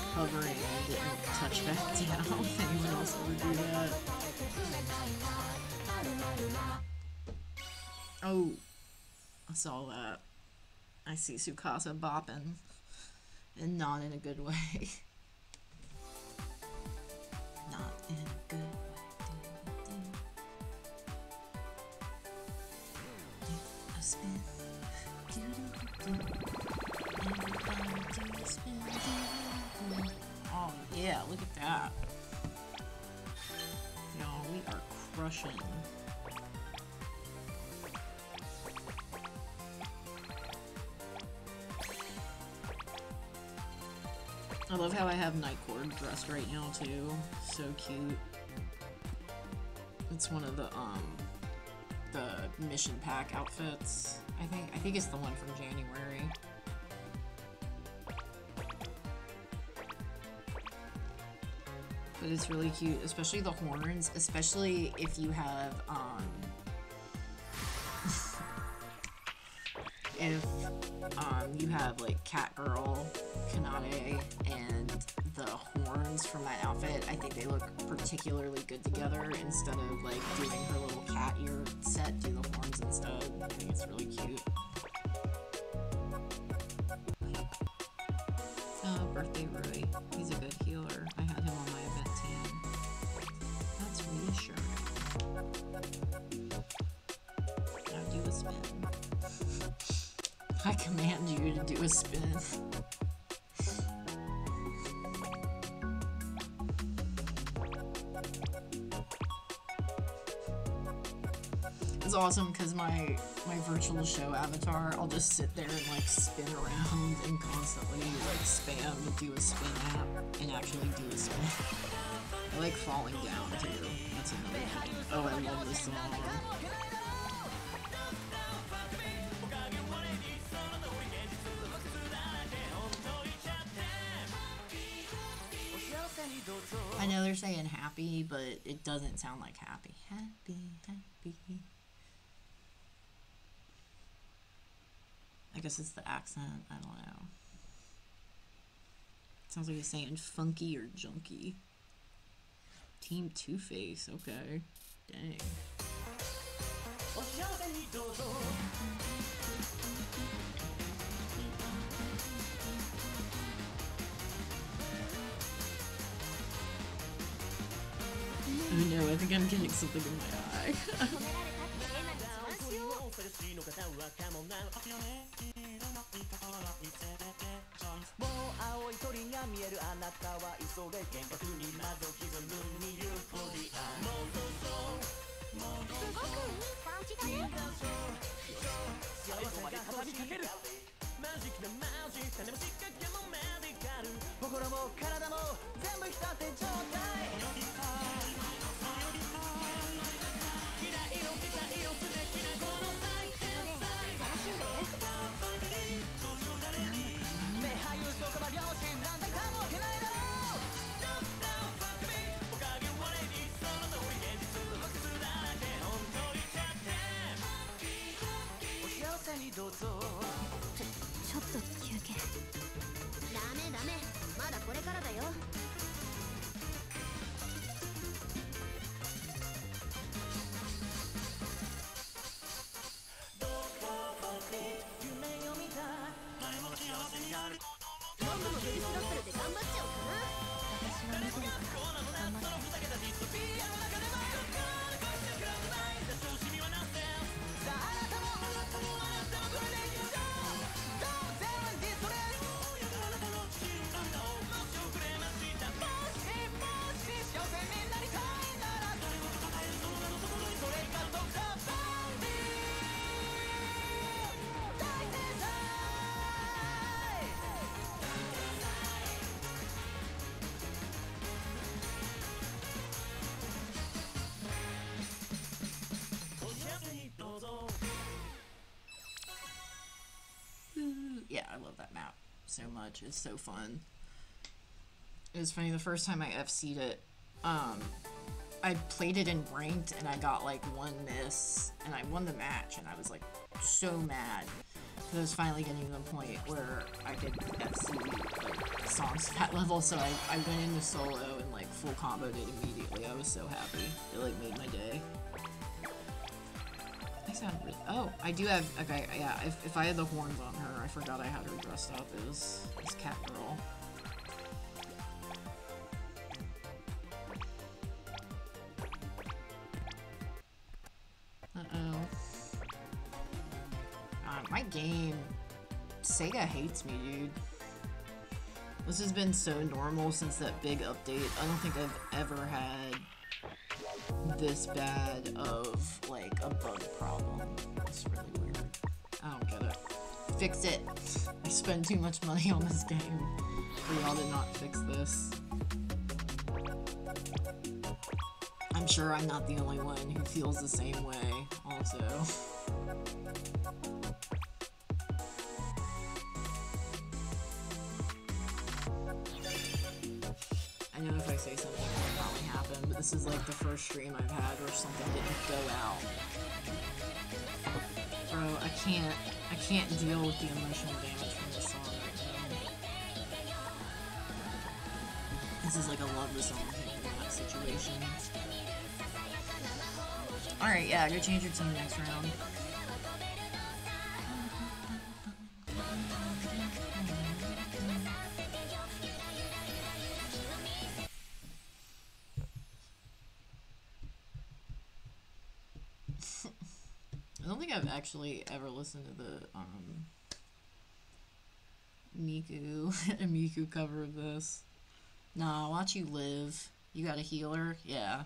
hovering and didn't touch back down. If anyone else ever do that. Oh, I saw that. I see Tsukasa bopping, and not in a good way. Not in a good way. Do a spin. Do do do. Everybody do a spin. Do do. Oh yeah, look at that. Y'all, we are crushing. I love how I have Nightcord dressed right now too. So cute. It's one of the um the mission pack outfits. I think I think it's the one from January. But it's really cute, especially the horns, especially if you have um if um you have like Catgirl, Kanade, and the horns from that outfit. I think they look particularly good together instead of like doing her little cat ear set, do the horns instead. I think it's really cute. Oh, Birthday Rui. He's a good healer. I had him on my event team. That's reassuring. Now do a spin. I command you to do a spin. It's awesome because my my virtual show avatar, I'll just sit there and like spin around and constantly like spam do a spin app and actually do a spin. I like falling down too. That's another thing. Oh, I love this song. I know they're saying happy, but it doesn't sound like happy. Happy, happy. I guess it's the accent. I don't know. Sounds like he's saying funky or junky. Team Two-Face. Okay. Dang. Oh no, I think I'm getting something in my eye. Yeah, I love that map so much. It's so fun. It was funny, the first time I F C'd it, um, I played it in ranked and I got like one miss and I won the match and I was like so mad. I was finally getting to the point where I could get see like songs at that level, so I, I went into solo and like full comboed it immediately. I was so happy. It like made my day. I sound really- oh, I do have- okay, yeah, if, if I had the horns on her, I forgot I had her dressed up as, as Cat Girl. Uh-oh. Uh, my game... Sega hates me, dude. This has been so normal since that big update. I don't think I've ever had this bad of, like, a bug problem. It's really weird. I don't get it. Fix it! I spend too much money on this game for y'all to not fix this. I'm sure I'm not the only one who feels the same way, also. I know if I say something, it'll probably happen, but this is like the first stream I've had where something didn't go out. Bro, I can't, I can't deal with the emotional damage from this song right now. This is like a love the song in that situation. Alright, yeah, go change your team next round. I don't think I've actually ever listened to the, um, Miku, a Miku cover of this. Nah, watch you live. You got a healer? Yeah.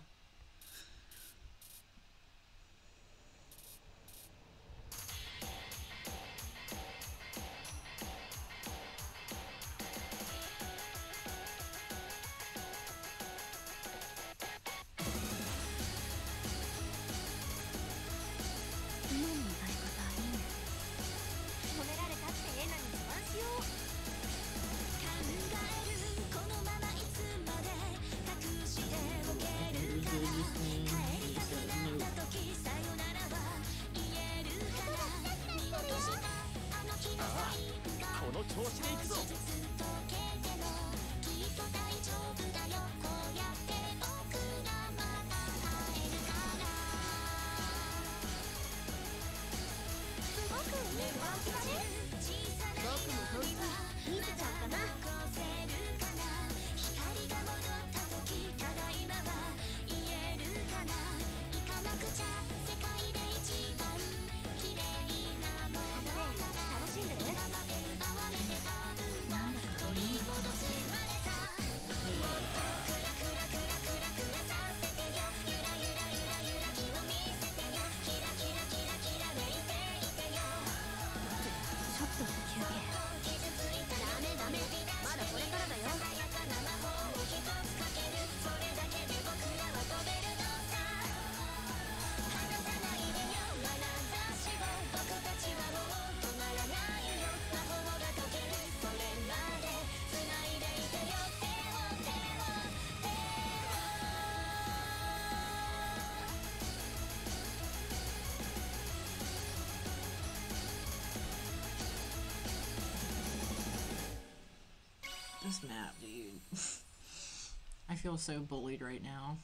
This map, dude. I feel so bullied right now.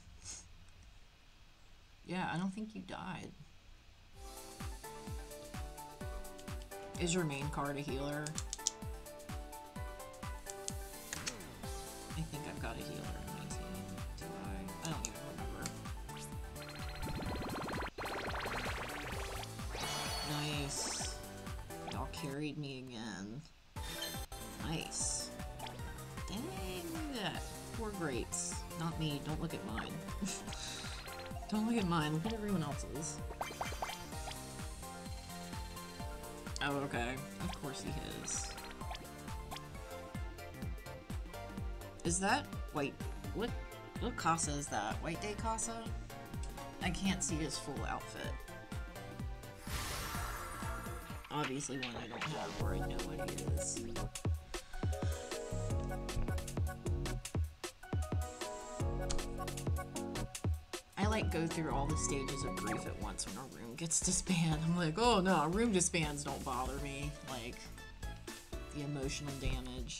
Yeah, I don't think you died. Is your main card a healer? I think I've got a healer in my team. Do I? I don't even remember. Nice. Y'all carried me again. Nice. Dang. Poor greats. Not me. Don't look at mine. Don't look at mine. Look at everyone else's. Oh, okay. Of course he is. Is that white? What? What Casa is that? White Day Casa? I can't see his full outfit. Obviously one I don't have where I know what he is. I like go through all the stages of grief at once when a room gets disbanded. I'm like, oh no, room disbands don't bother me. Like, the emotional damage.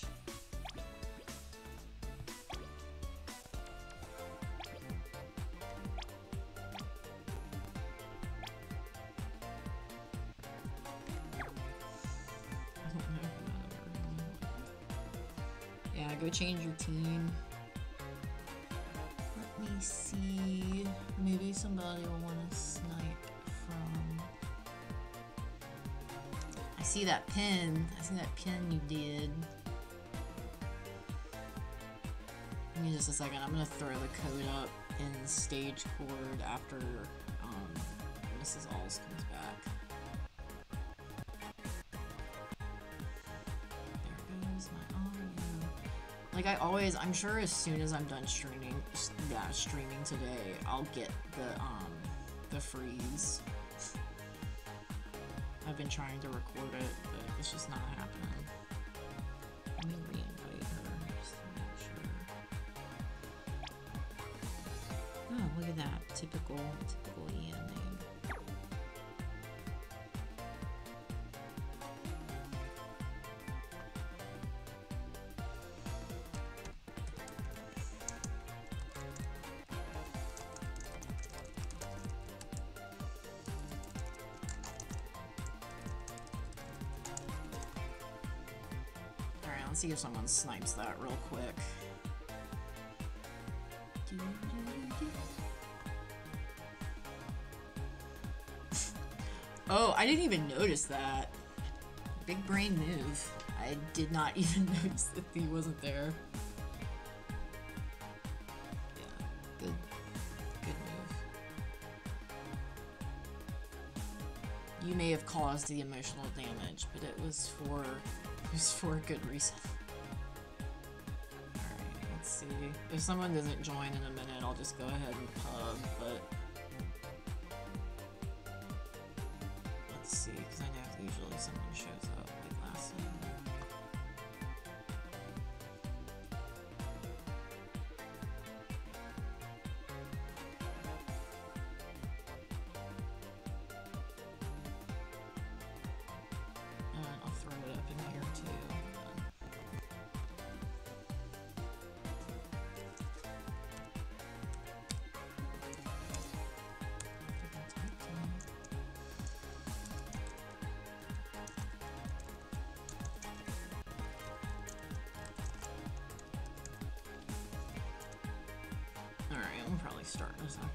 Yeah, go change your team. Let me see. Maybe somebody will want to snipe from. I see that pin. I see that pin you did. Give me just a second. I'm gonna throw the code up in stage chord after um, Missus Alls comes back. Like I always, I'm sure as soon as I'm done streaming, yeah, streaming today, I'll get the um, the freeze. I've been trying to record it, but it's just not happening. Let me re-invite her just to make sure. Oh, look at that, typical, typical Ian name. Let's see if someone snipes that real quick. Oh, I didn't even notice that. Big brain move. I did not even notice that he wasn't there. Yeah, good, good move. You may have caused the emotional damage, but it was for it was for a good reason. Alright, let's see. If someone doesn't join in a minute, I'll just go ahead and pub, but let's see, because I know usually someone shows up like last time. And I'll throw it up in here too. Alright, we'll probably start in a second.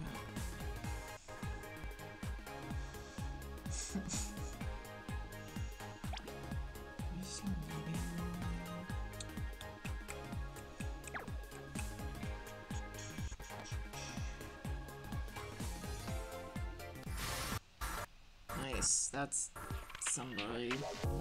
Nice, that's somebody.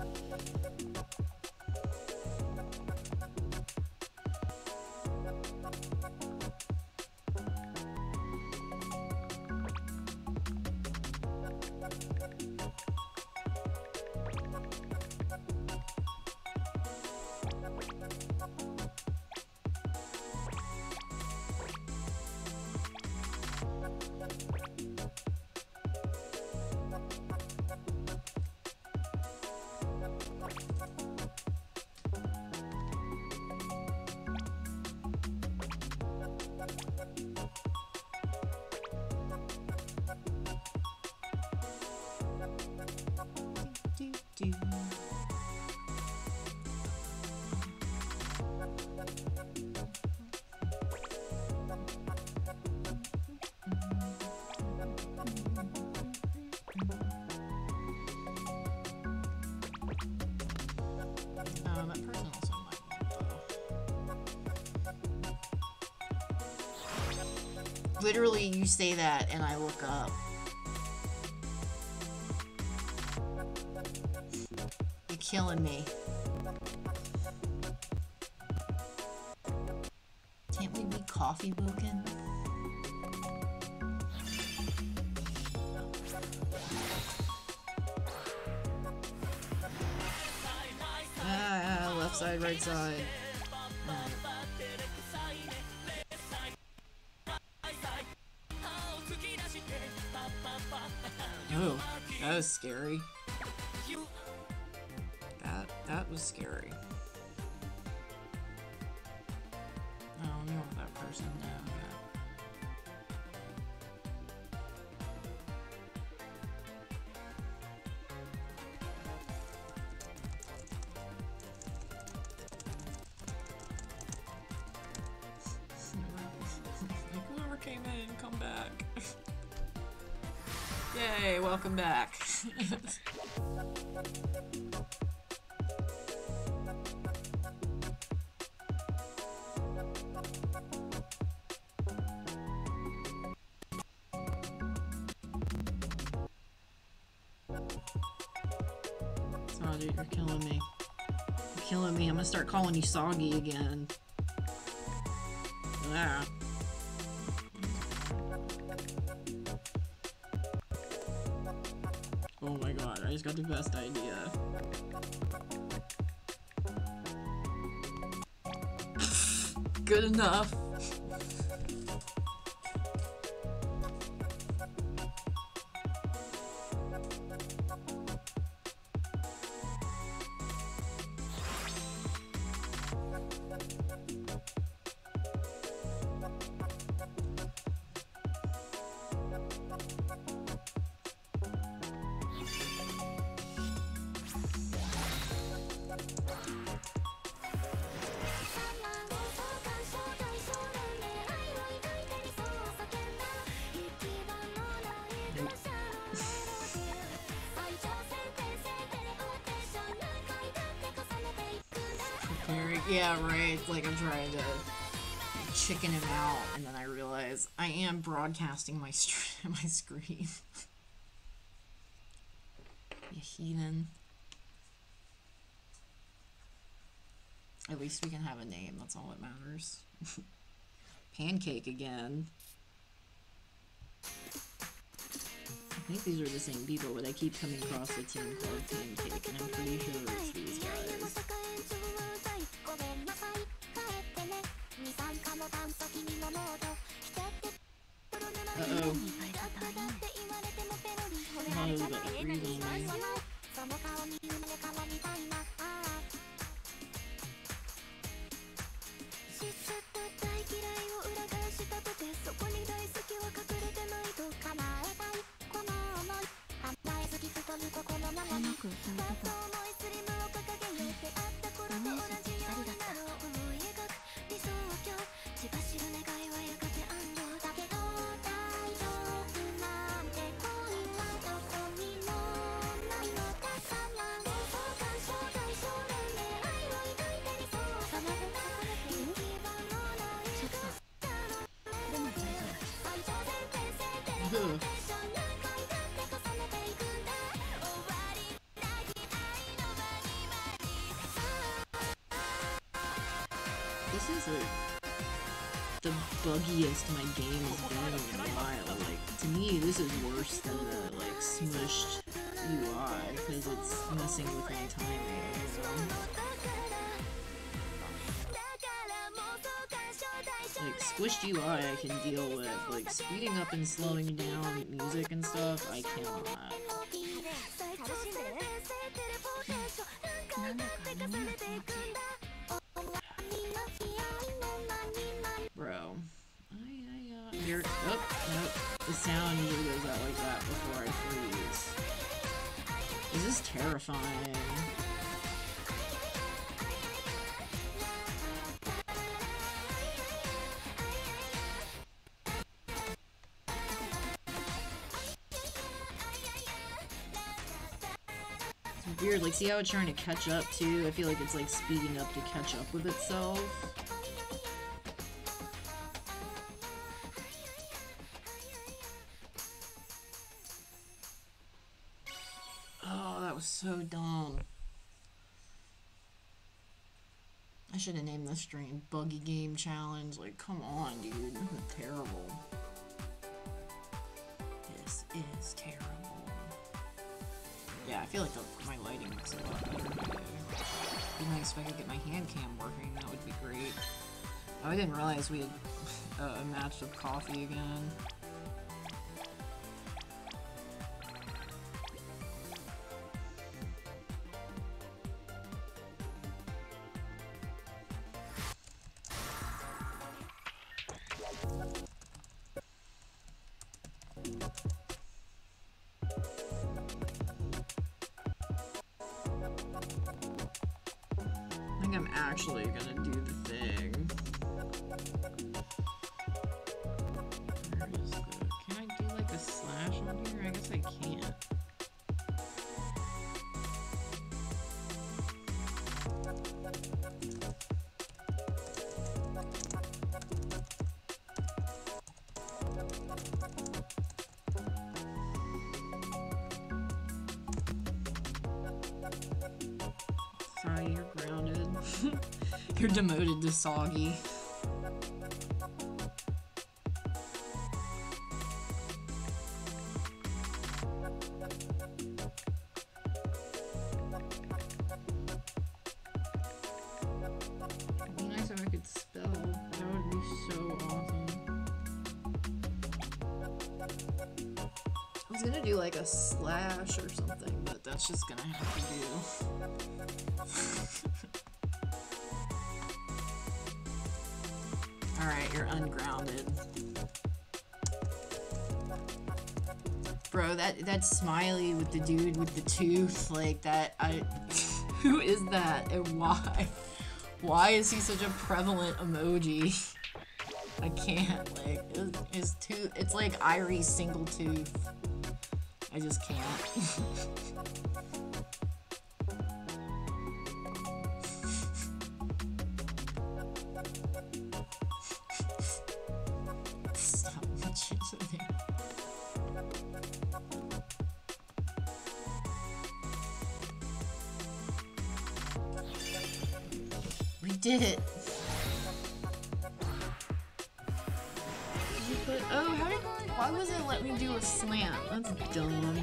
Um, that person also might want the... Literally, you say that and I look up. You're killing me. Can't we be coffee broken? Ah, left side, right side. Right. Oh, that was scary. That, that was scary. I don't know if that person knows that. Like, whoever came in, come back. Yay, welcome back. Oh, dude, you're killing me. You're killing me. I'm gonna start calling you Soggy again. Ah. Oh my god, I just got the best idea. Good enough. Yeah, right. Like, I'm trying to chicken him out, and then I realize I am broadcasting my st my screen. You heathen. At least we can have a name. That's all that matters. Pancake again. I think these are the same people, but I keep coming across a team called Pancake, and I'm pretty sure it's these guys. Uh-oh. Oh, we got the freeze on me. Ugh. This is like the buggiest my game has been in a while. Like, to me, this is worse than the like smushed U I because it's messing with my timing. You know? Like, squished U I I can deal with. Like, speeding up and slowing down music and stuff, I cannot. Bro. I, I, uh, here, oh, nope. The sound usually goes out like that before I freeze. This is terrifying. Weird, like, see how it's trying to catch up too? I feel like it's like speeding up to catch up with itself. Oh, that was so dumb. I should have named this stream Buggy Game Challenge. Like, come on, dude. This is terrible. This is terrible. Yeah, I feel like the, my lighting looks a lot better today. It'd be nice if I could get my hand cam working, that would be great. Oh, I didn't realize we had uh, a match of coffee again. I'm actually gonna do the thing. Where is the... Can I do like a slash on here? I guess I can't. Sorry, you're grounded. You're demoted to soggy. It'd be nice if I could spell. That would be so awesome. I was gonna do like a slash or something, but that's just gonna have to do. Alright, you're ungrounded. Bro, that that smiley with the dude with the tooth, like that, I... Who is that and why? Why is he such a prevalent emoji? I can't, like, his, his tooth, it's like Irie's single tooth. I just can't. Stop watching something. We did it. Did you put, oh, how did, why wasn't it let me do a slant? That's dumb.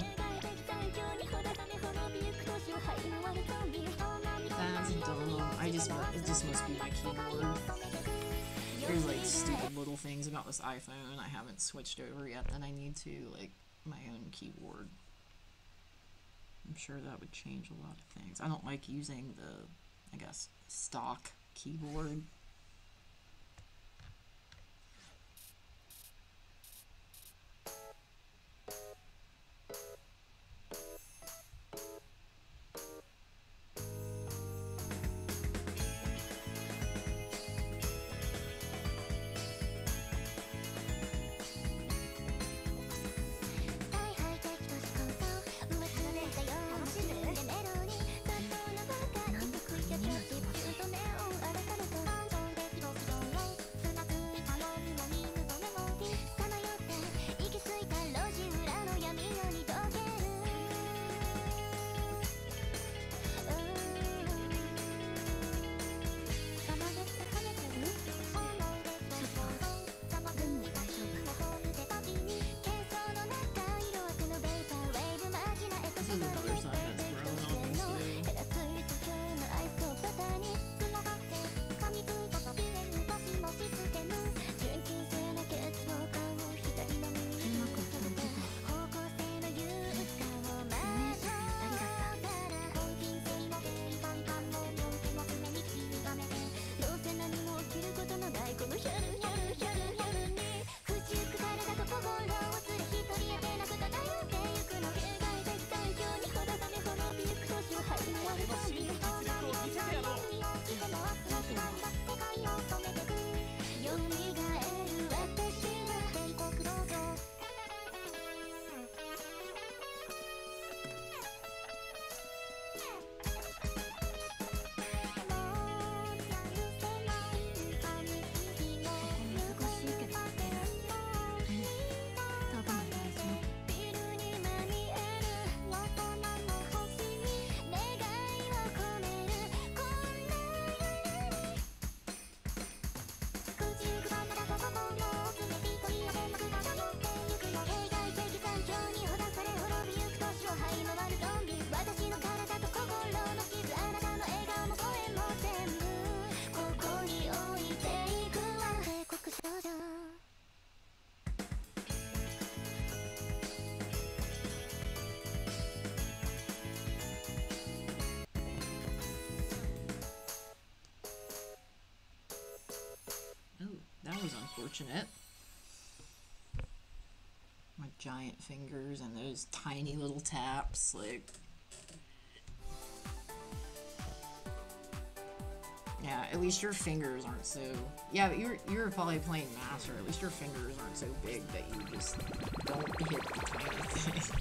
That's dumb. I just, it just must be my keyboard. There's like stupid little things about this iPhone I haven't switched over yet that I need to, like my own keyboard. I'm sure that would change a lot of things. I don't like using the, I guess, stock keyboard. Was unfortunate. My giant fingers and those tiny little taps, like. Yeah, at least your fingers aren't so... Yeah, but you're, you're probably playing Master. At least your fingers aren't so big that you just don't hit the tiny thing.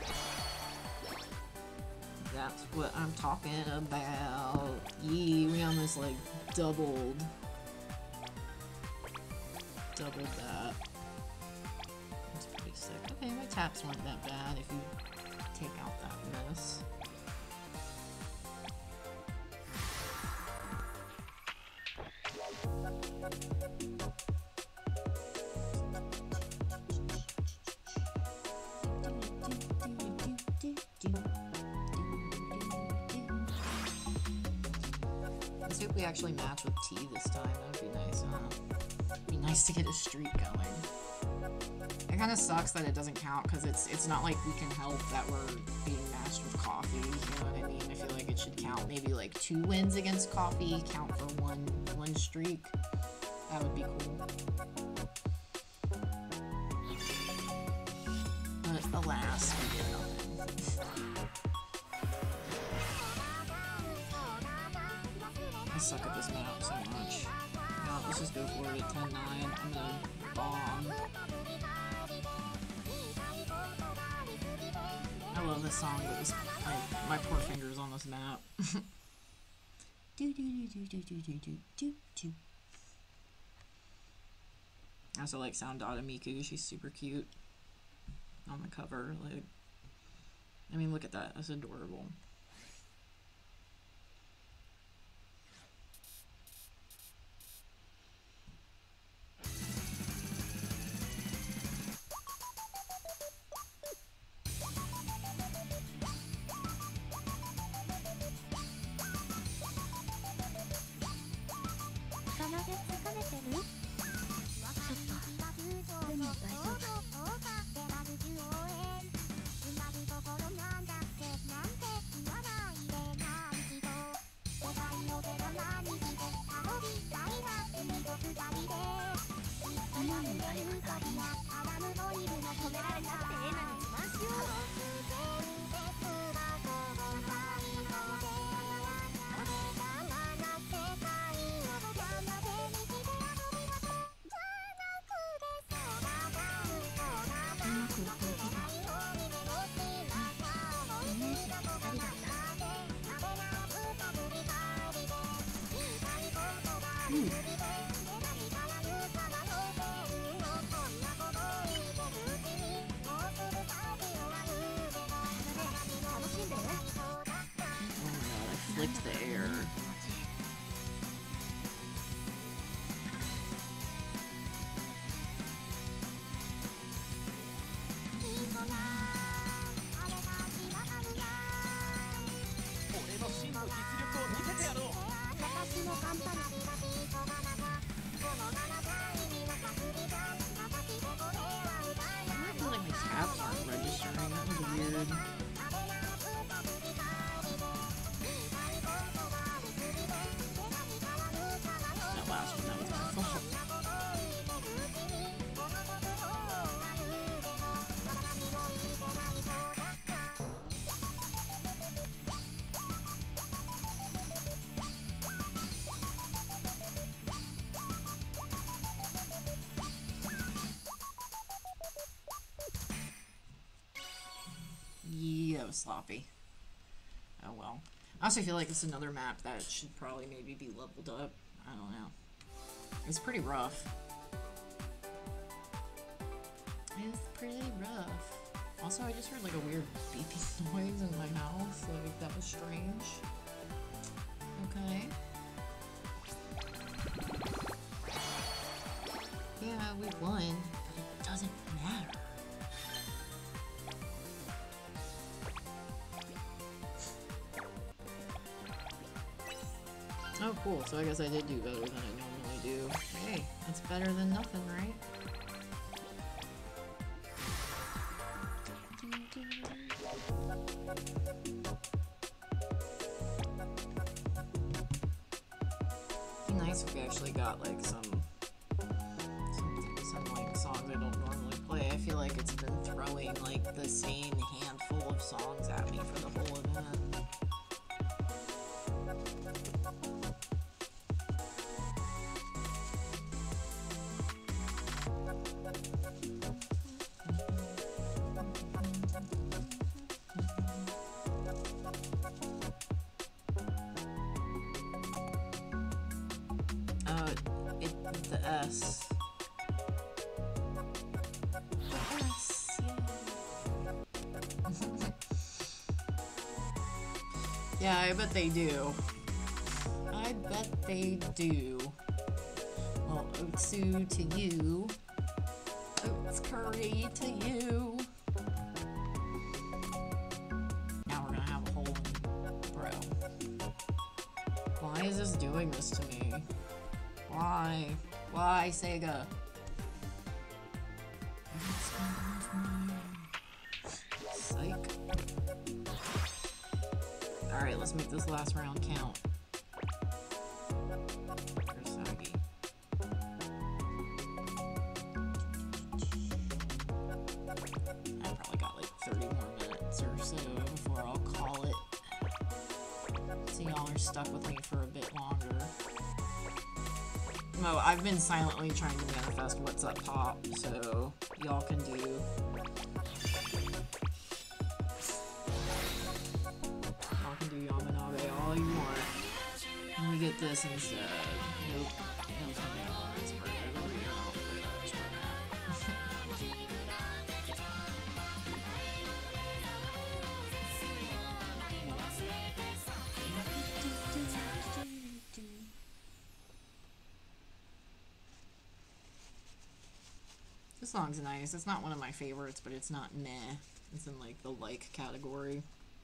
That's what I'm talking about. Yee, we almost, like, doubled. Doubled that. That's pretty sick. Okay, my taps weren't that bad if you take out that miss. Let's hope we actually match with T this time. That would be nice, huh? It'd be nice to get a streak going. It kind of sucks that it doesn't count because it's it's not like we can help that we're being matched with Coffee. You know what I mean? I feel like it should count maybe like two wins against Coffee count for one one streak. That would be cool. But alas, we get nothing. I suck at this map so much. No, let's just go for it. ten nine. I'm gonna bomb. I love this song, but this, my, my poor fingers on this map. do do do do do do do do do do. I also like Sound Data Miku. She's super cute on the cover. Like, I mean, look at that. That's adorable. Flicked the air. I feel like my tabs aren't registering. That was weird. That last one, that was my fault. Yeah, that was sloppy. Oh well. I also feel like it's another map that should probably maybe be leveled up. I don't know. It's pretty rough. It's pretty rough. Also, I just heard like a weird beeping noise in my house. Like, that was strange. Okay. Yeah, we won, but it doesn't matter. Oh, cool. So I guess I did do better than I normally do. Hey, that's better than nothing, right? It'd be nice if we actually got like some, some, some like songs I don't normally play. I feel like it's been throwing like the same handful of songs at me for the whole event. The S. The S, yeah. Yeah, I bet they do. I bet they do. Well, Otsu to you. Oats curry to you. Now we're gonna have a whole bro. Why is this doing this to me? Why? Why, Sega? Psych. Alright, let's make this last round count. Kurosagi. I probably got like thirty more minutes or so before I'll call it. So y'all are stuck with me for a bit longer. No, I've been silently trying to manifest what's up top, so y'all can do. Y'all can do Yamanabe all you want. And we get this instead. Nope. Nope. That's pretty good. This song's nice. It's not one of my favorites, but it's not meh. It's in like the like category.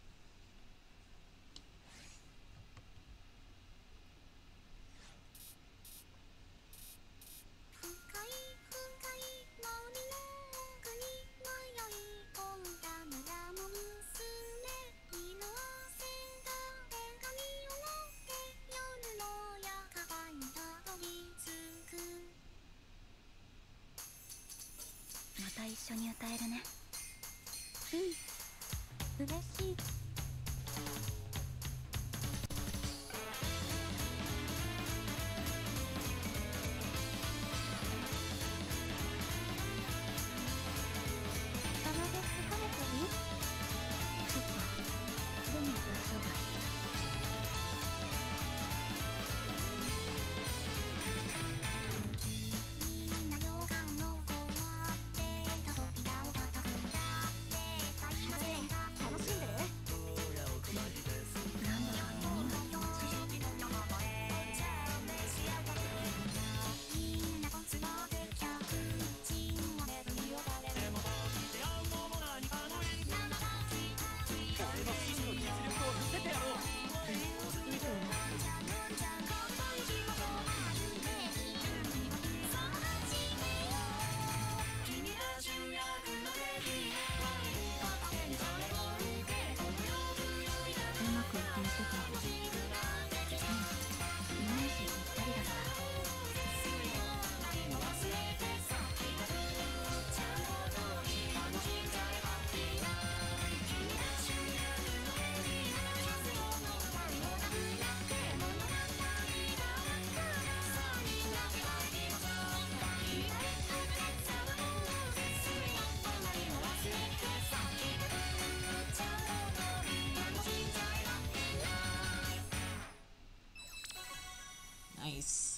Nice.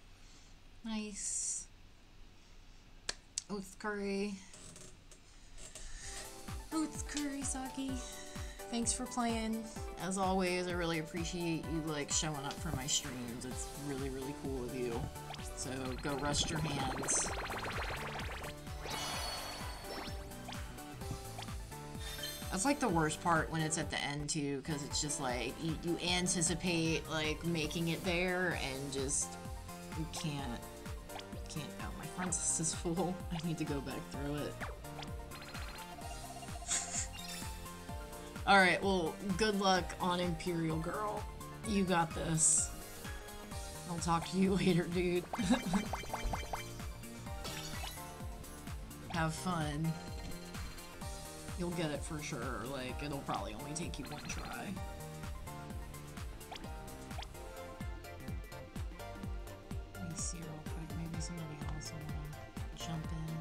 Nice. Oats curry. Oats curry, Saki. Thanks for playing. As always, I really appreciate you like showing up for my streams. It's really, really cool of you. So go rest your hands. That's like the worst part when it's at the end too, because it's just like you, you anticipate like making it there and just you can't can't oh my Francis is full. I need to go back through it. Alright, well, good luck on Imperial Girl. You got this. I'll talk to you later, dude. Have fun. You'll get it for sure, like, it'll probably only take you one try. Let me see real quick, maybe somebody else will wanna jump in.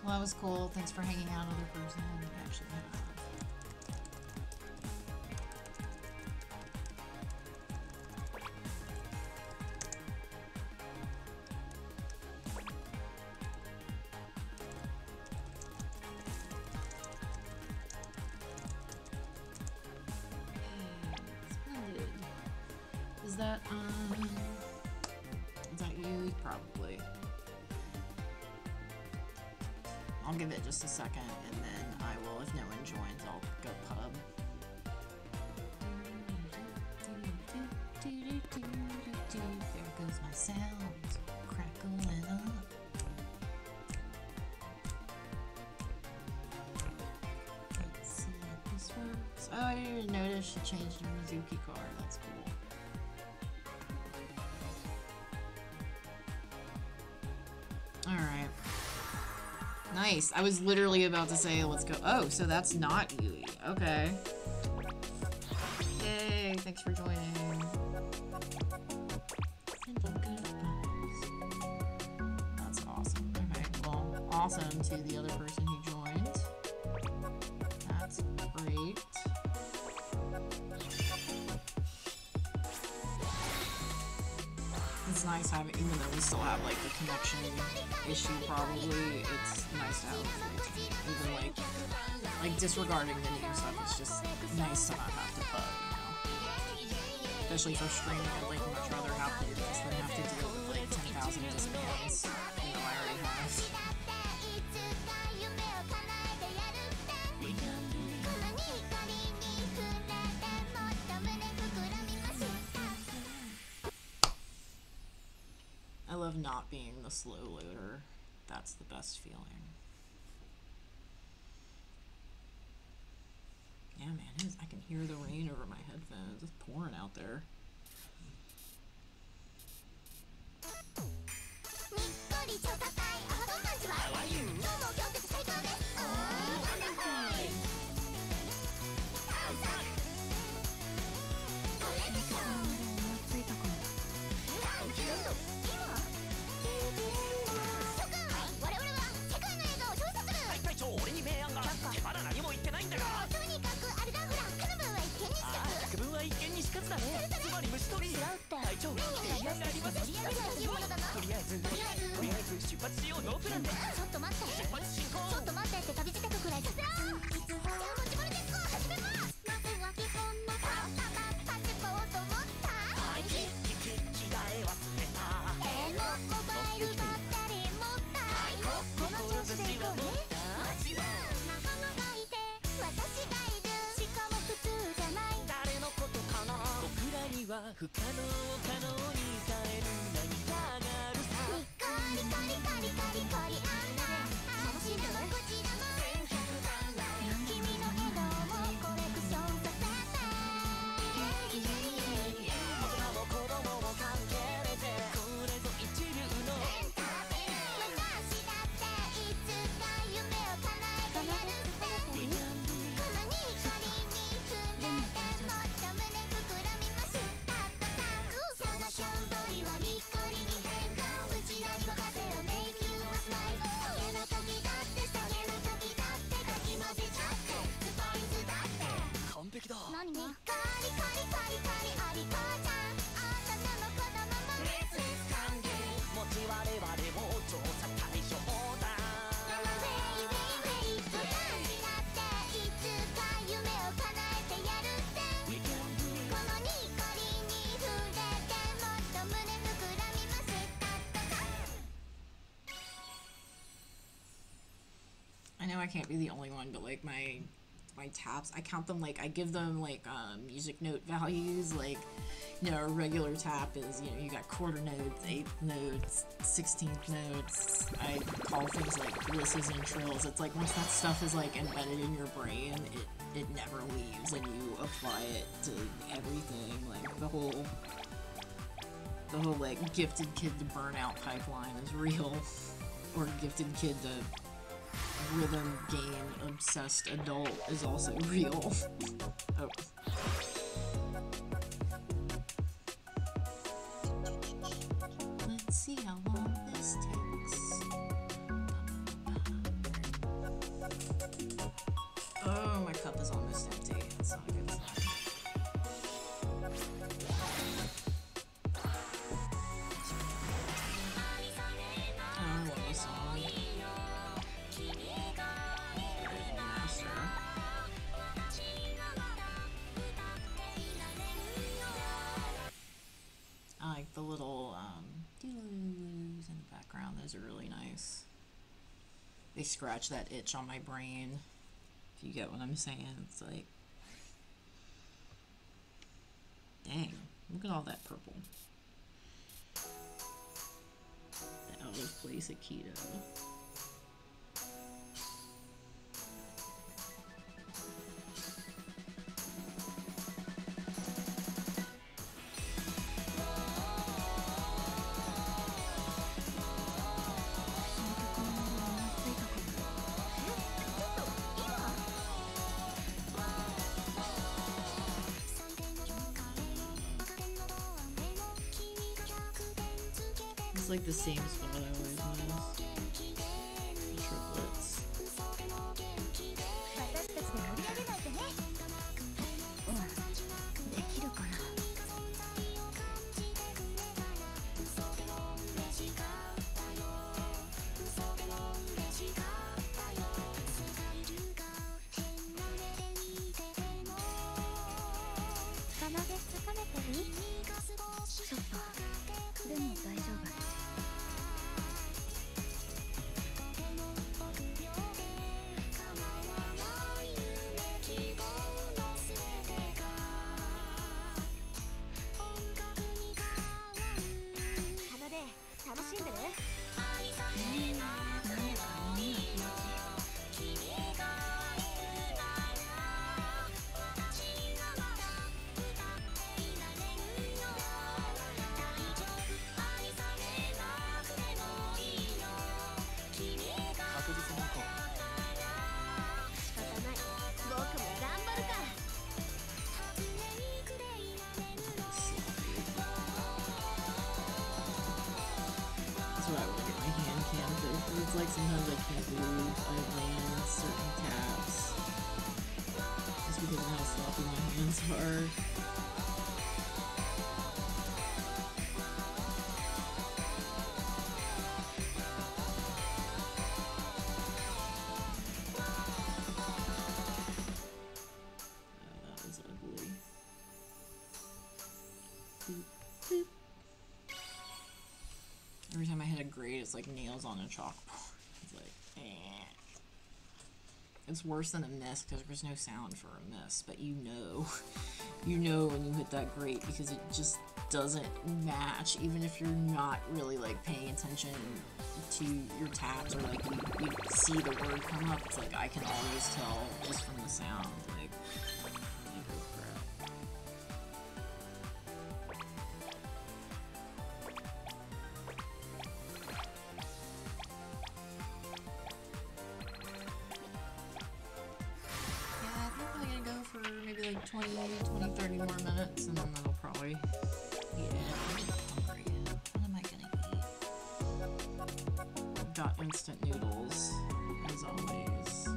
Well, that was cool. Thanks for hanging out, other person. We actually have. Splendid. Is that, um... is that you? Probably. I'll give it just a second, and then I will, if no one joins, I'll go pub. There goes my sound, crackling up. Let's see if this works. Oh, I didn't even notice she changed her Mizuki card. That's cool. Alright. Nice. I was literally about to say, let's go. Oh, so that's not Yui. Okay. Yay, thanks for joining. That's awesome. Okay, well, awesome to the other person who joined. That's great. It's nice having, even though we still have like the connection issue probably, it's nice to have a full team. Even like, like disregarding the new stuff, it's just nice to not have to pub, you know? Especially for streaming, I'd like much rather have this than have to deal with like ten thousand disbands, you know, I already have. I love not being the slow loader. That's the best feeling. Yeah, man, it is, I can hear the rain over my headphones. It's pouring out there. I know I can't be the only one, but like my my taps, I count them like, I give them like um, music note values, like, you know, a regular tap is, you know, you got quarter notes, eighth notes, sixteenth notes. I call things like blisses and trills. It's like once that stuff is like embedded in your brain, it, it never leaves and you apply it to everything. Like the whole, the whole like gifted kid to burnout pipeline is real, or gifted kid to rhythm game obsessed adult is also real. Oh. Let's see how long this takes. scratch that itch on my brain. If you get what I'm saying. It's like, dang, look at all that purple. The out of place Aikido. It's like the same spot I always miss. The triplets. That's what I want to get my hand cam for. It's like sometimes I can't move. I land certain taps just because of how sloppy my hands are. Every time I hit a grade, it's like nails on a chalkboard. It's like, eh. It's worse than a miss because there's no sound for a miss, but you know, you know when you hit that grade because it just doesn't match, even if you're not really like paying attention to your tabs or like you, you see the word come up. It's like I can always tell just from the sound. Like, like oh crap. Like twenty, twenty, thirty more minutes and then that'll probably be it. I'm hungry. What am I gonna eat? Got instant noodles, as always.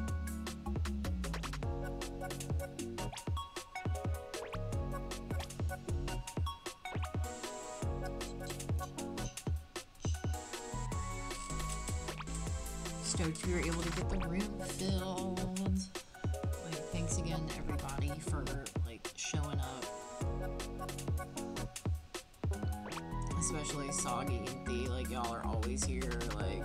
Stoked we were able to get the room filled. Thanks again to everybody for like showing up, especially Soggy and Thee. Like y'all are always here, like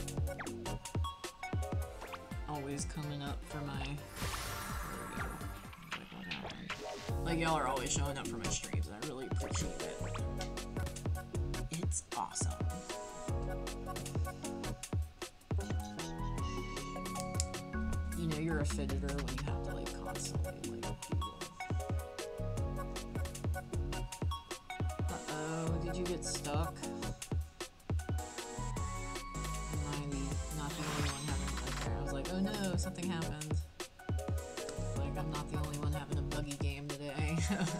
always coming up for my. There we go. Like what happened? Like y'all are always showing up for my streams, and I really appreciate it. It's awesome. You know you're a fidgeter when you have to like constantly like Google. Uh-oh, did you get stuck? Am I not the only one having like there? I was like, oh no, something happened. Like I'm not the only one having a buggy game today.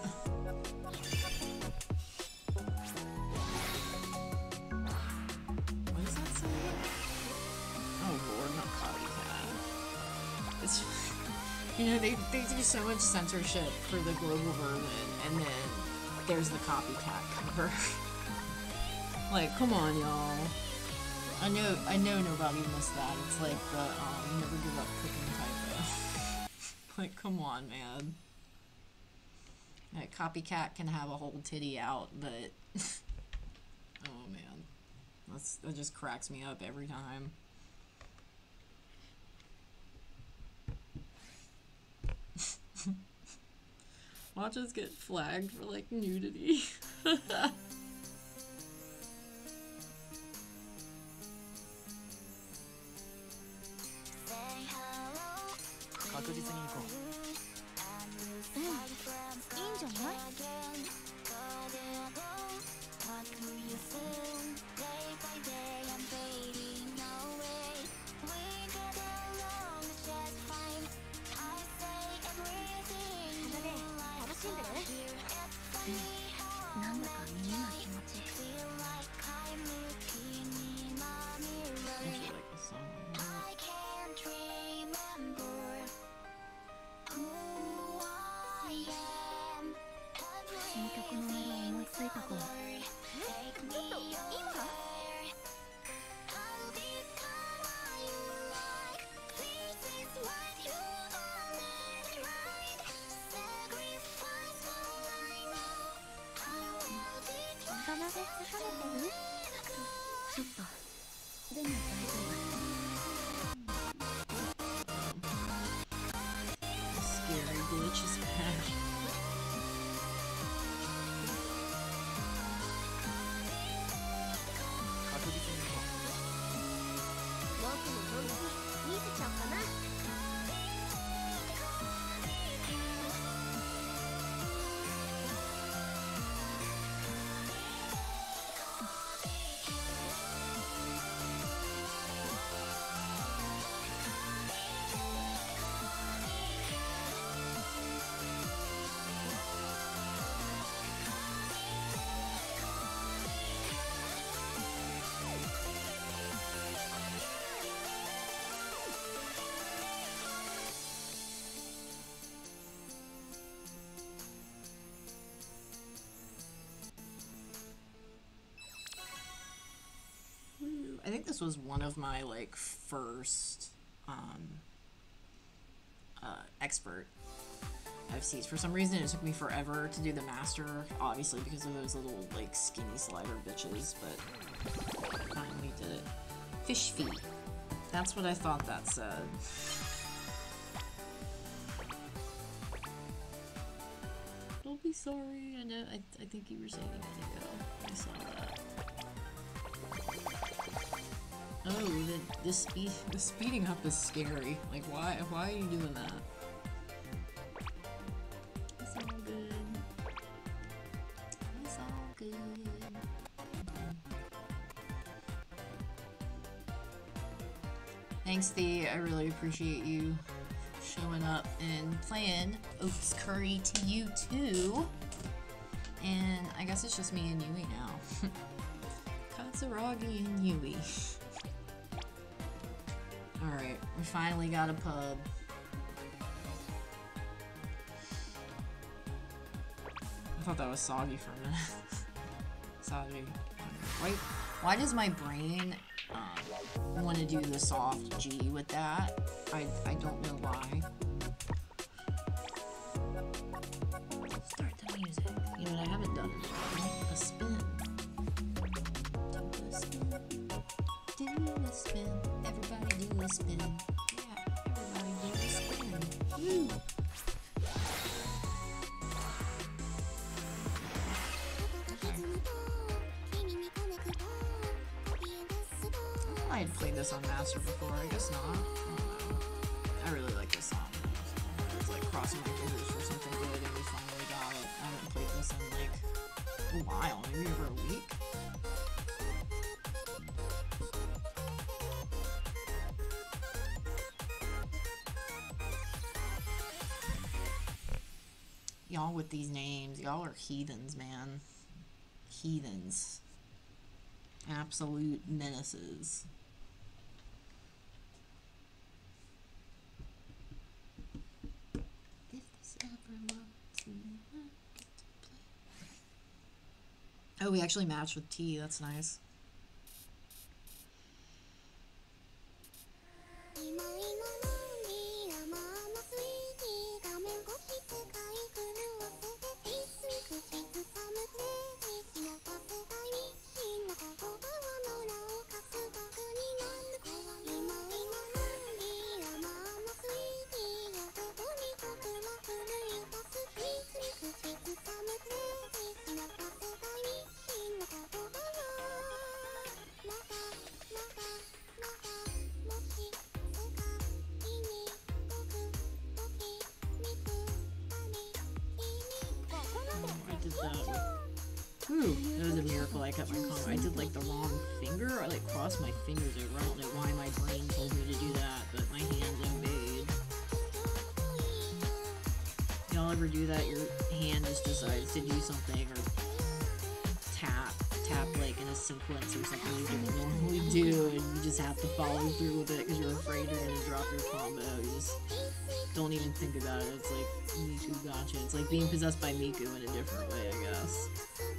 What does that say? Oh lord, not copycat. It's, you know, they, they do so much censorship for the global version, and then there's the copycat cover. Like, come on, y'all. I know, I know nobody missed that. It's like the, um, never give up cooking typo. Like, come on, man. That copycat can have a whole titty out, but, oh man. That's, that just cracks me up every time. Watch us get flagged for like nudity. Scary glitch is bad. I think this was one of my like first um, uh, expert F Cs. For some reason, it took me forever to do the master, obviously because of those little like skinny slider bitches, but finally did it. Fish feet. That's what I thought that said. Don't be sorry. I know. I, I think you were saying a minute ago. I saw that. Oh, the, the speed, the speeding up is scary. Like, why, why are you doing that? It's all good. It's all good. Thanks, Thea. I really appreciate you showing up and playing Oats Curry to you too. And I guess it's just me and Yui now. Katsuragi and Yui. Alright, we finally got a pub. I thought that was soggy for a minute. Soggy. Why, why does my brain um, want to do the soft G with that? I, I don't know why. Start the music. You know what I haven't done? A spin. Do a spin. Do a spin. Everybody do a spin. Yeah, everybody do a spin. Woo! I had played this on Master before, I guess not. I don't know. I really like this song. It's like crossing my fingers for something good and we finally got it. I haven't played this in like a while, maybe over a week. Y'all with these names, y'all are heathens, man. Heathens. Absolute menaces. If this ever works, then I get to play. Oh, we actually matched with T. That's nice. that. Whew, that was a miracle I kept my combo. I did like the wrong finger. I like crossed my fingers over. I don't know why my brain told me to do that, but my hands obeyed. Y'all ever do that? Your hand just decides to do something or tap, tap like in a sequence or something you don't normally do, and you just have to follow through with it because you're afraid you're gonna drop your combo. You just don't even think about it. It's like Miku gotcha. It's like being possessed by Miku in a different way, I guess.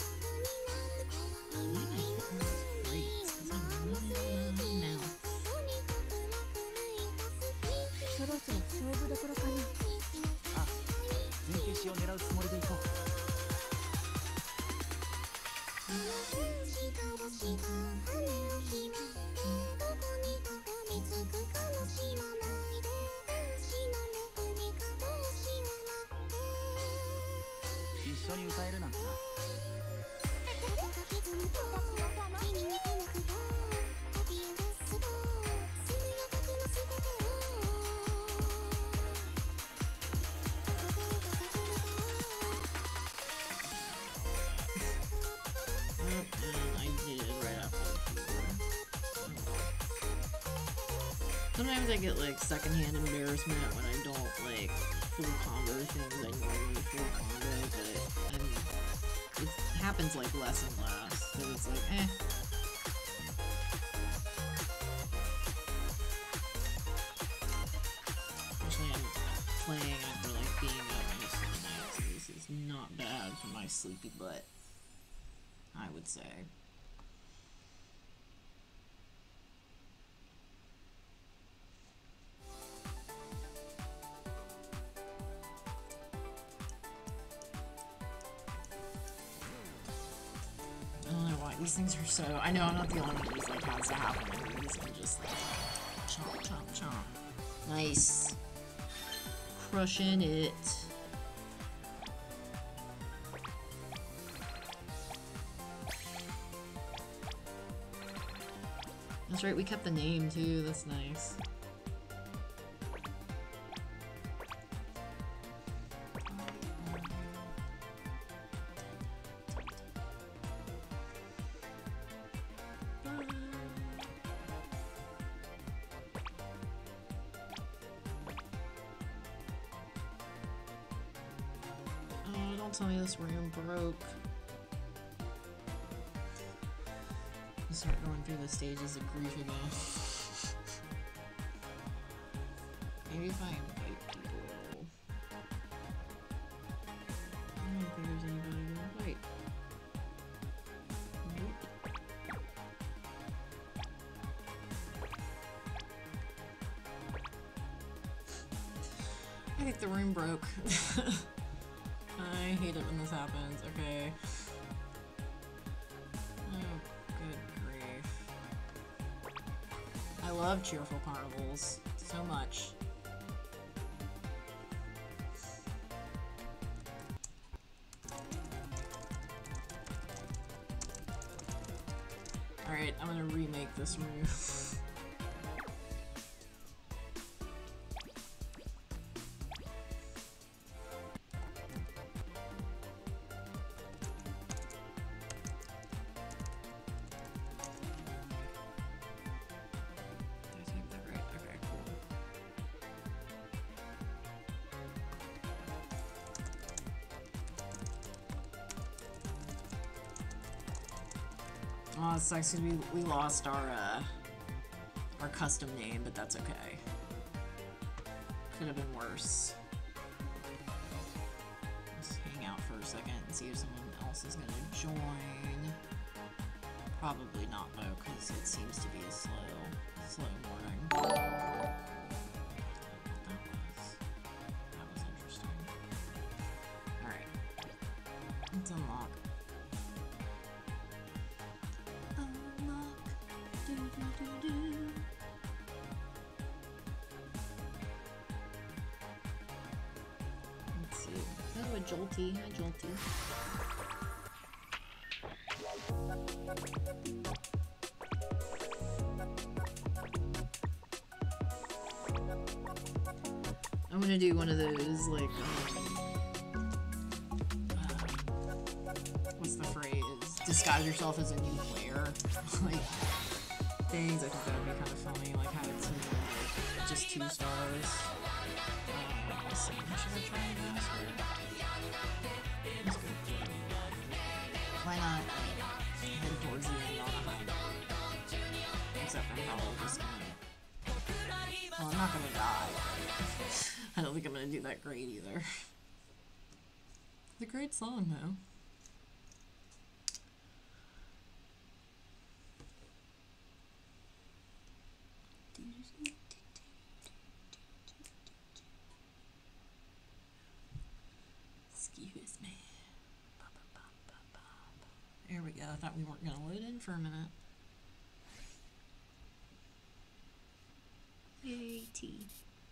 Sometimes I get like secondhand embarrassment when I don't like full combo things I normally full combo, but I mean, it happens like less and less, so it's like, eh. Especially I'm playing after like being up most of the night, so this is not bad for my sleepy butt, I would say. These things are so... I know I'm not the only one who's like has to happen in these. I'm just like... Chomp, chomp, chomp. Nice. Crushing it. That's right, we kept the name too. That's nice. Tell me this room broke. You start going through the stages of grief again. Maybe if I invite people. I don't think there's anybody to invite. Nope. I think the room broke. I hate it when this happens. Okay. Oh, good grief. I love cheerful carnivals so much. Alright, I'm gonna remake this room. Oh, it sucks because we, we lost our, uh, our custom name, but that's okay. Could have been worse. Just hang out for a second and see if someone else is gonna join. Probably not, though, because it seems to be a slow, slow morning. That was, that was interesting. Alright. Let's unlock. Let's see. Oh, a Jolty. Hi, Jolty. I'm gonna do one of those, like, um, uh, what's the phrase? Disguise yourself as a new player. Like, things. I think that would be kind of funny. Like, have it to like, just two stars. Um, let's see. Should I try a master? Let's go. Why not like, head towards the end on a high note? Except I'm probably just gonna. Well, I'm not gonna die. I don't think I'm gonna do that great either. It's a great song, though. Excuse me. There we go. I thought we weren't gonna load in for a minute. Yay, tea.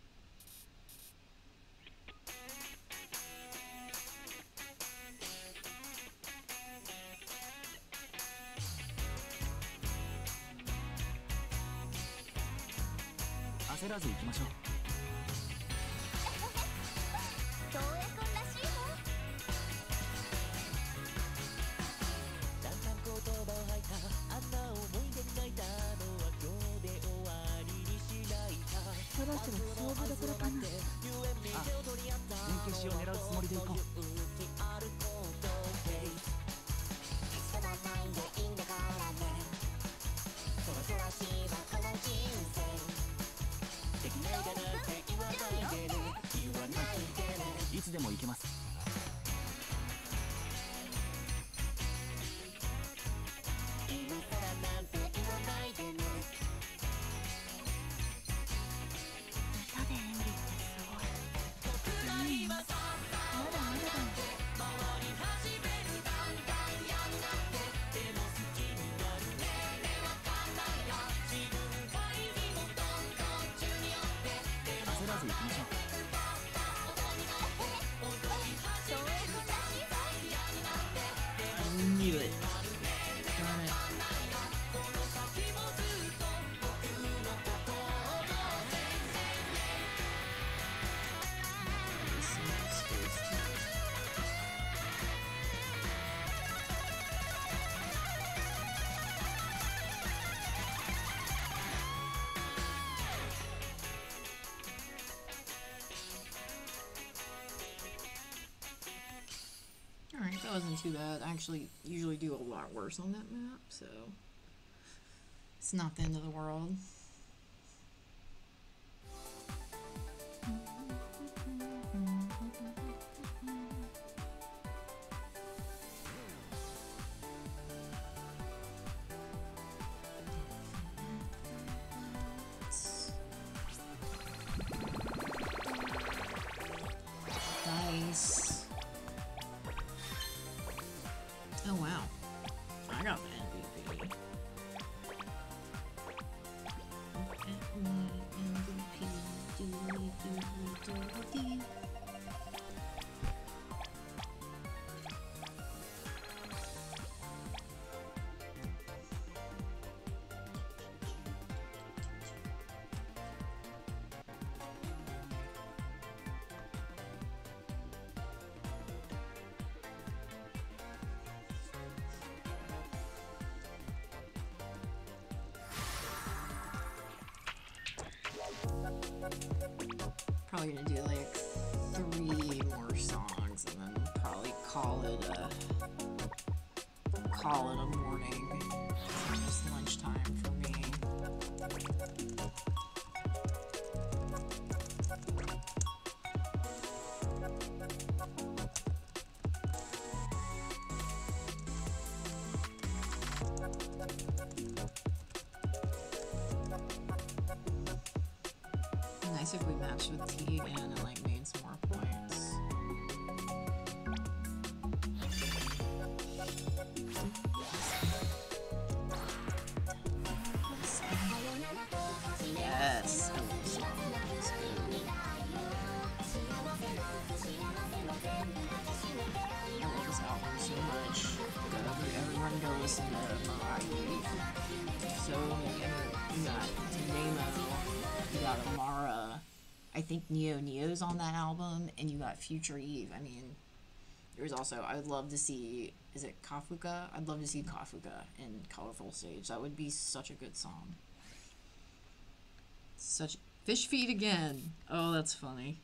Knew it. Darn it. Alright, that wasn't too bad. I actually usually do a lot worse on that map, so it's not the end of the world. Nice. Oh wow, I got the M V P. Look at me, M V P, doodly doodly doodly. Probably gonna do like three more songs and then probably call it a call it a morning. It's just lunchtime for me. Nice if we matched with T again and like made some more points. Yes. I love this album so much. Go, everyone go listen to Mariah. So many other, you got Nemo, you got Amara, I think Neo Neo's on that album, and you got Future Eve. I mean, There's also, I'd love to see, is it Kafuka? I'd love to see Kafuka in Colorful Stage. That would be such a good song. Such fish feed again. Oh, that's funny.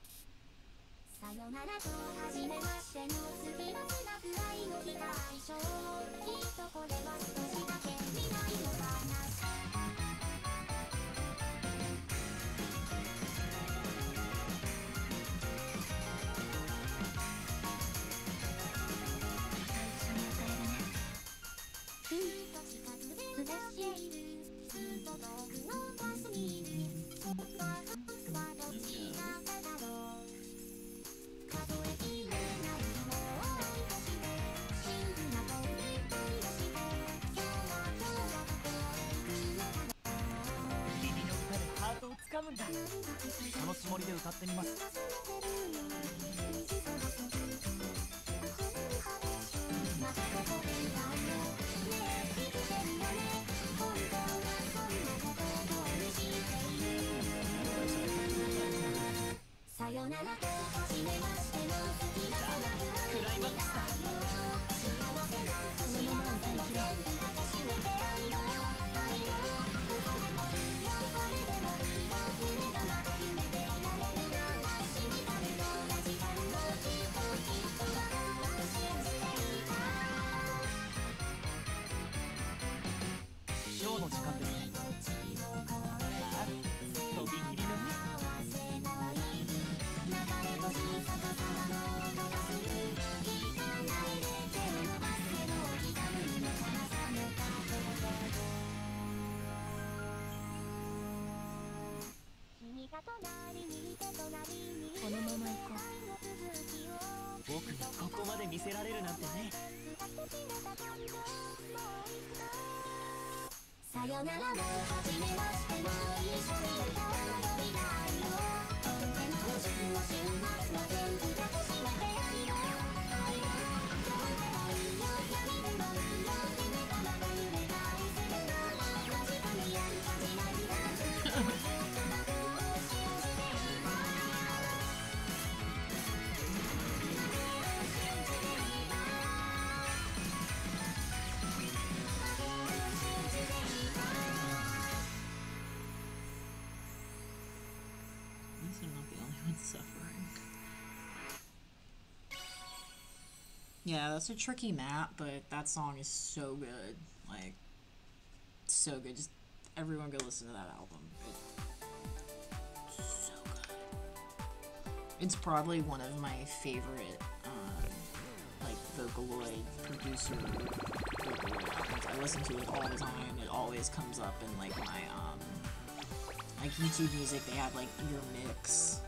Yeah, that's a tricky map, but that song is so good. Like, so good. Just everyone go listen to that album. It's so good. It's probably one of my favorite, um, like, Vocaloid producer Vocaloid albums. I listen to it all the time. It always comes up in, like, my, um, like, YouTube music. They have, like, your mix.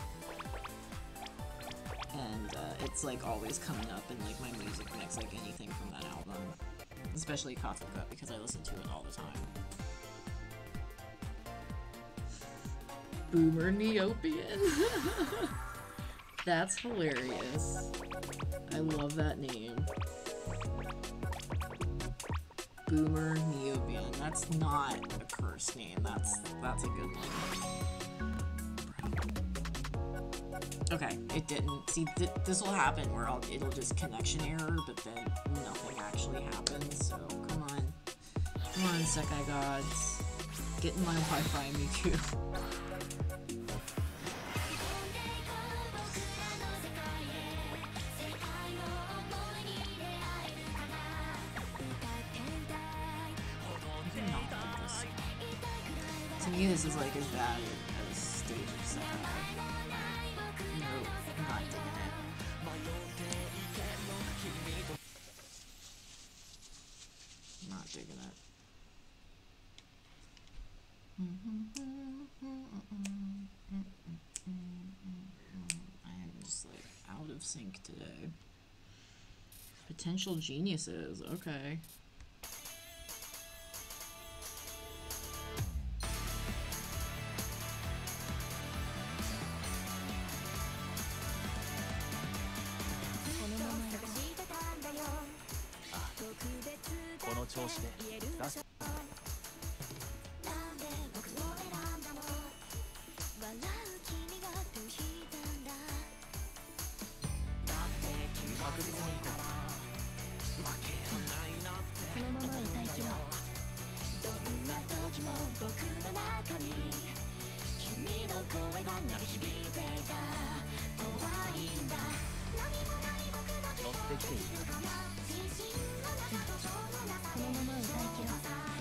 And uh, it's like always coming up in like my music mix, like anything from that album, especially Katsuka, because I listen to it all the time. Boomer Neopian. That's hilarious. I love that name. Boomer Neopian. That's not a cursed name. That's that's a good one. Okay, it didn't. See, th this will happen where I'll, it'll just connection error, but then nothing actually happens, so come on. Come on, Sekai gods. Get in my Wi-Fi, me too. To me, this is like as bad as Stage of Sekai. Not digging it. Not digging it. I am just like out of sync today. Potential geniuses, okay. できている。 このまま歌い切ろう。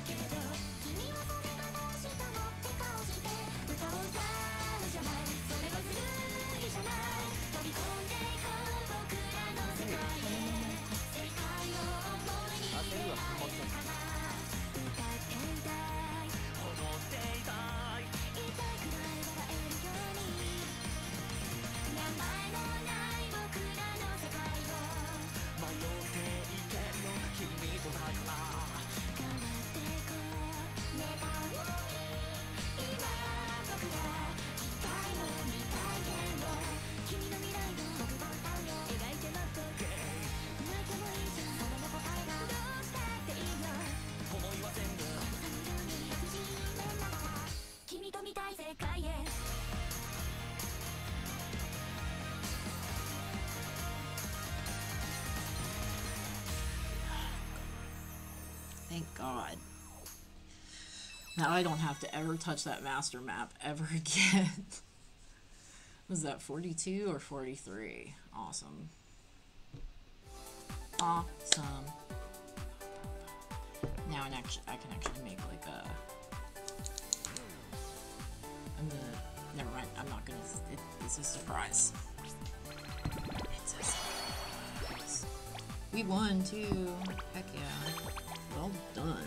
焦りは困ったんだ。 Thank God. Now I don't have to ever touch that master map ever again. Was that forty-two or forty-three? Awesome. Awesome. Now I can actually, I can actually make like a... I'm gonna... Never mind, I'm not gonna... It, it's a surprise. It's a surprise. We won too. Heck yeah. Well done.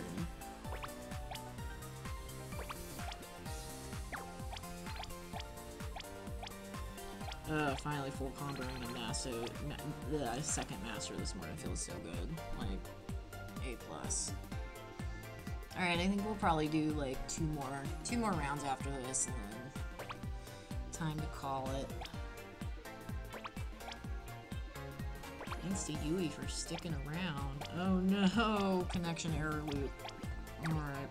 Uh, finally full comboing a master, ma the second master this morning feels so good. Like, A plus. Alright, I think we'll probably do like two more, two more rounds after this and then time to call it. Thanks to Yui for sticking around. Oh no! Connection error loop. Alright.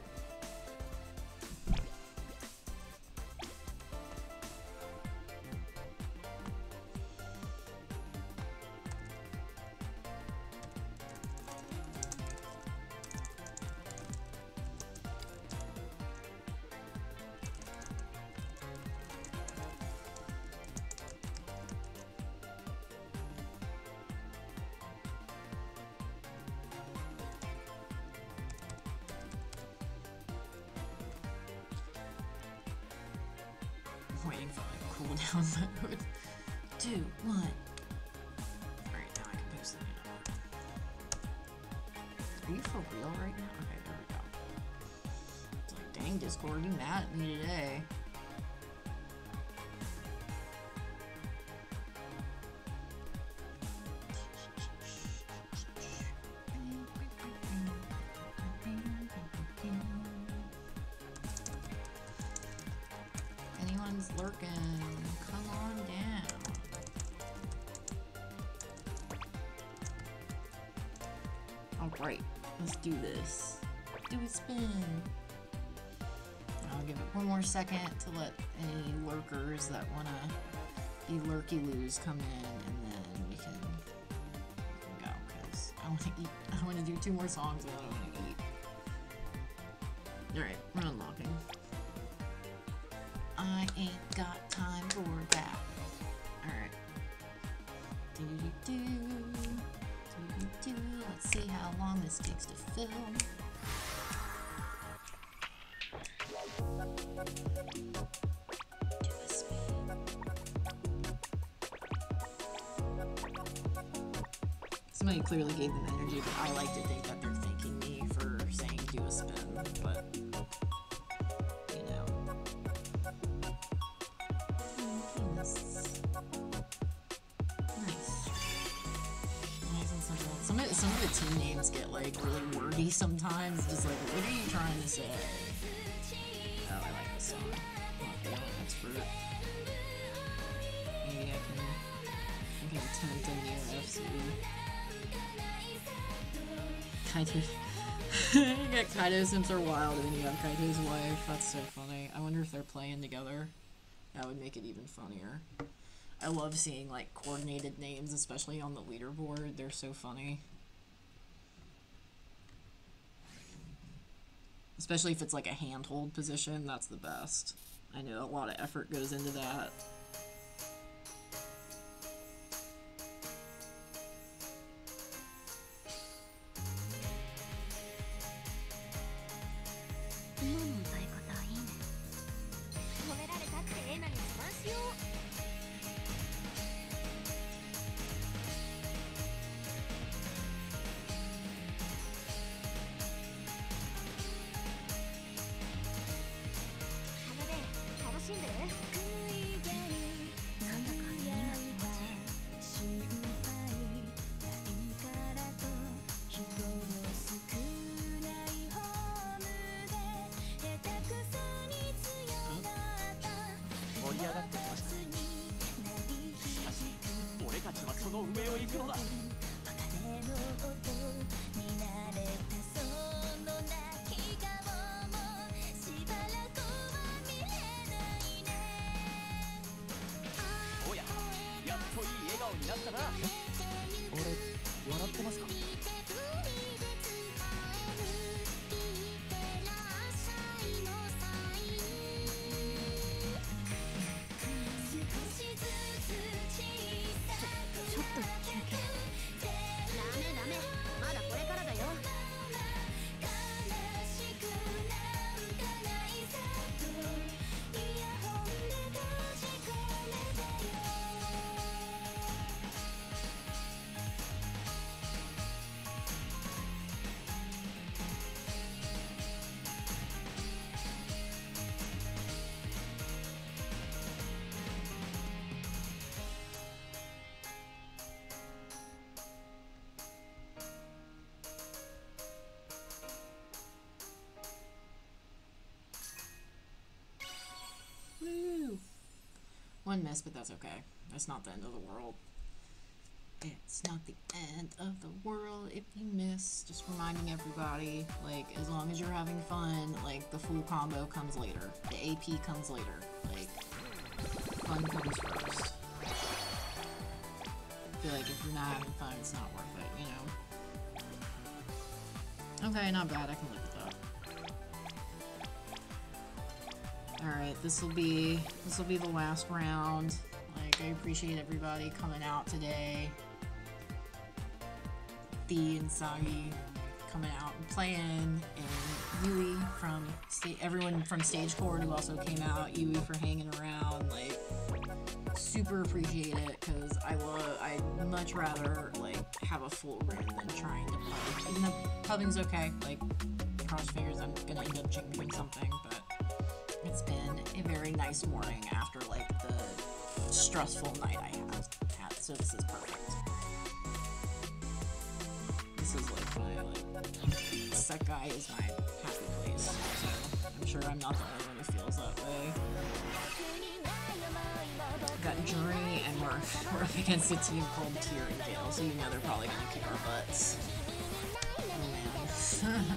Waiting for like cooldown mode. Two, one. Alright, now I can post the video. Are you for real right now? Okay, there we go. It's like, dang, Discord, you mad at me today. Anyone's lurking, come on down. Alright, let's do this. Do a spin. I'll give it one more second to let any lurkers that wanna be lurky-loos come in, and then we can, we can go, because I wanna eat. I wanna do two more songs and then I wanna eat. Alright, we're unlocking. I ain't got time for that. Alright. Do do do. Do do do. Let's see how long this takes to fill. Do a spin. Somebody clearly gave them energy, but I like to think that they're thanking me for saying do a spin, but Some of, some of the team names get like really wordy sometimes. Just like, what are you trying to say? Oh, I like this song. I'm not the expert. Maybe I can, I can attempt a near F C. Kaito. You got Kaito Sims are wild, and then you have Kaito's wife. That's so funny. I wonder if they're playing together. That would make it even funnier. I love seeing like coordinated names, especially on the leaderboard. They're so funny. Especially if it's like a handhold position, that's the best. I know a lot of effort goes into that. その上を行くのだ。おや、やっといい笑顔になったな。 俺笑ってますか？ ちょっと休憩。ダメダメ、まだこれからだよ。 Woo! One miss, but that's okay. That's not the end of the world. It's not the end of the world if you miss. Just reminding everybody, like, as long as you're having fun, like, the full combo comes later. The A P comes later. Like, fun comes first. I feel like if you're not having fun, it's not worth it, you know? Okay, not bad. I can live with that. Alright, this will be this will be the last round. Like, I appreciate everybody coming out today. Thea and Sagi coming out and playing, and Yui from sta everyone from Stage Court who also came out. Yui for hanging around. Like, super appreciate it, because I love. I'd much rather like have a full run than trying to pub. Even though pubbing's okay. Like, cross fingers, I'm gonna end up doing something, but. It's been a very nice morning after, like, the stressful night I had, had so this is perfect. This is, like, my, like, Sekai is my happy place, so I'm sure I'm not the only one who feels that way. Got Journey, and we're, we're up against a team called Tier and Gale, so you know they're probably gonna kick our butts. Oh, man.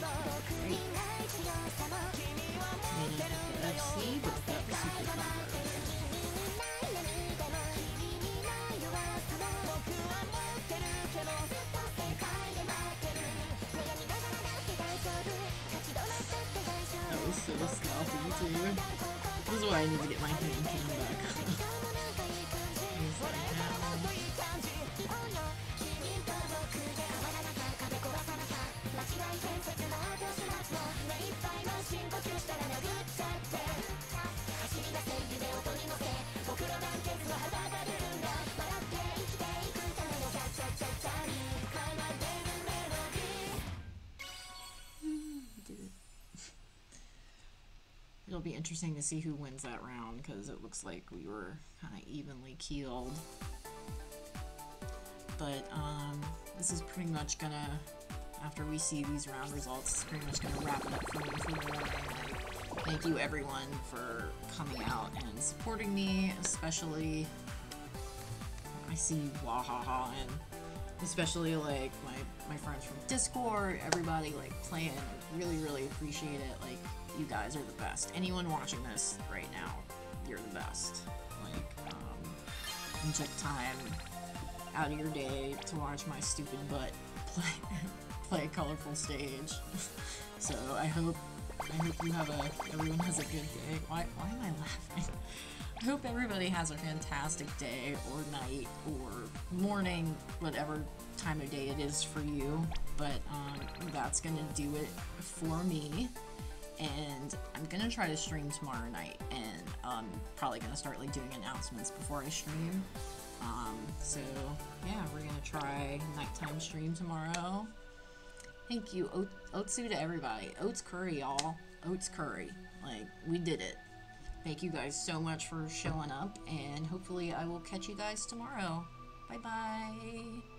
F C, but that was super fun. so stealthy too. This is why I need to get my hand cam back. He's like, it'll be interesting to see who wins that round, because it looks like we were kind of evenly keeled. But um, this is pretty much gonna, after we see these round results, it's pretty much gonna wrap it up for me for the morning. Like, thank you everyone for coming out and supporting me, especially I see Wahaha and especially like my my friends from Discord, everybody like playing. Really, really appreciate it. Like, you guys are the best. Anyone watching this right now, you're the best. Like, um, you took time out of your day to watch my stupid butt play play a colorful stage. So I hope I hope you have a everyone has a good day. Why why am I laughing? I hope everybody has a fantastic day or night or morning, whatever time of day it is for you. But um, that's gonna do it for me. And I'm gonna try to stream tomorrow night, and um, probably gonna start like doing announcements before I stream. Um, so yeah, we're gonna try nighttime stream tomorrow. Thank you, Oat Otsu to everybody. Oats curry, y'all. Oats curry. Like, we did it. Thank you guys so much for showing up, and hopefully I will catch you guys tomorrow. Bye bye.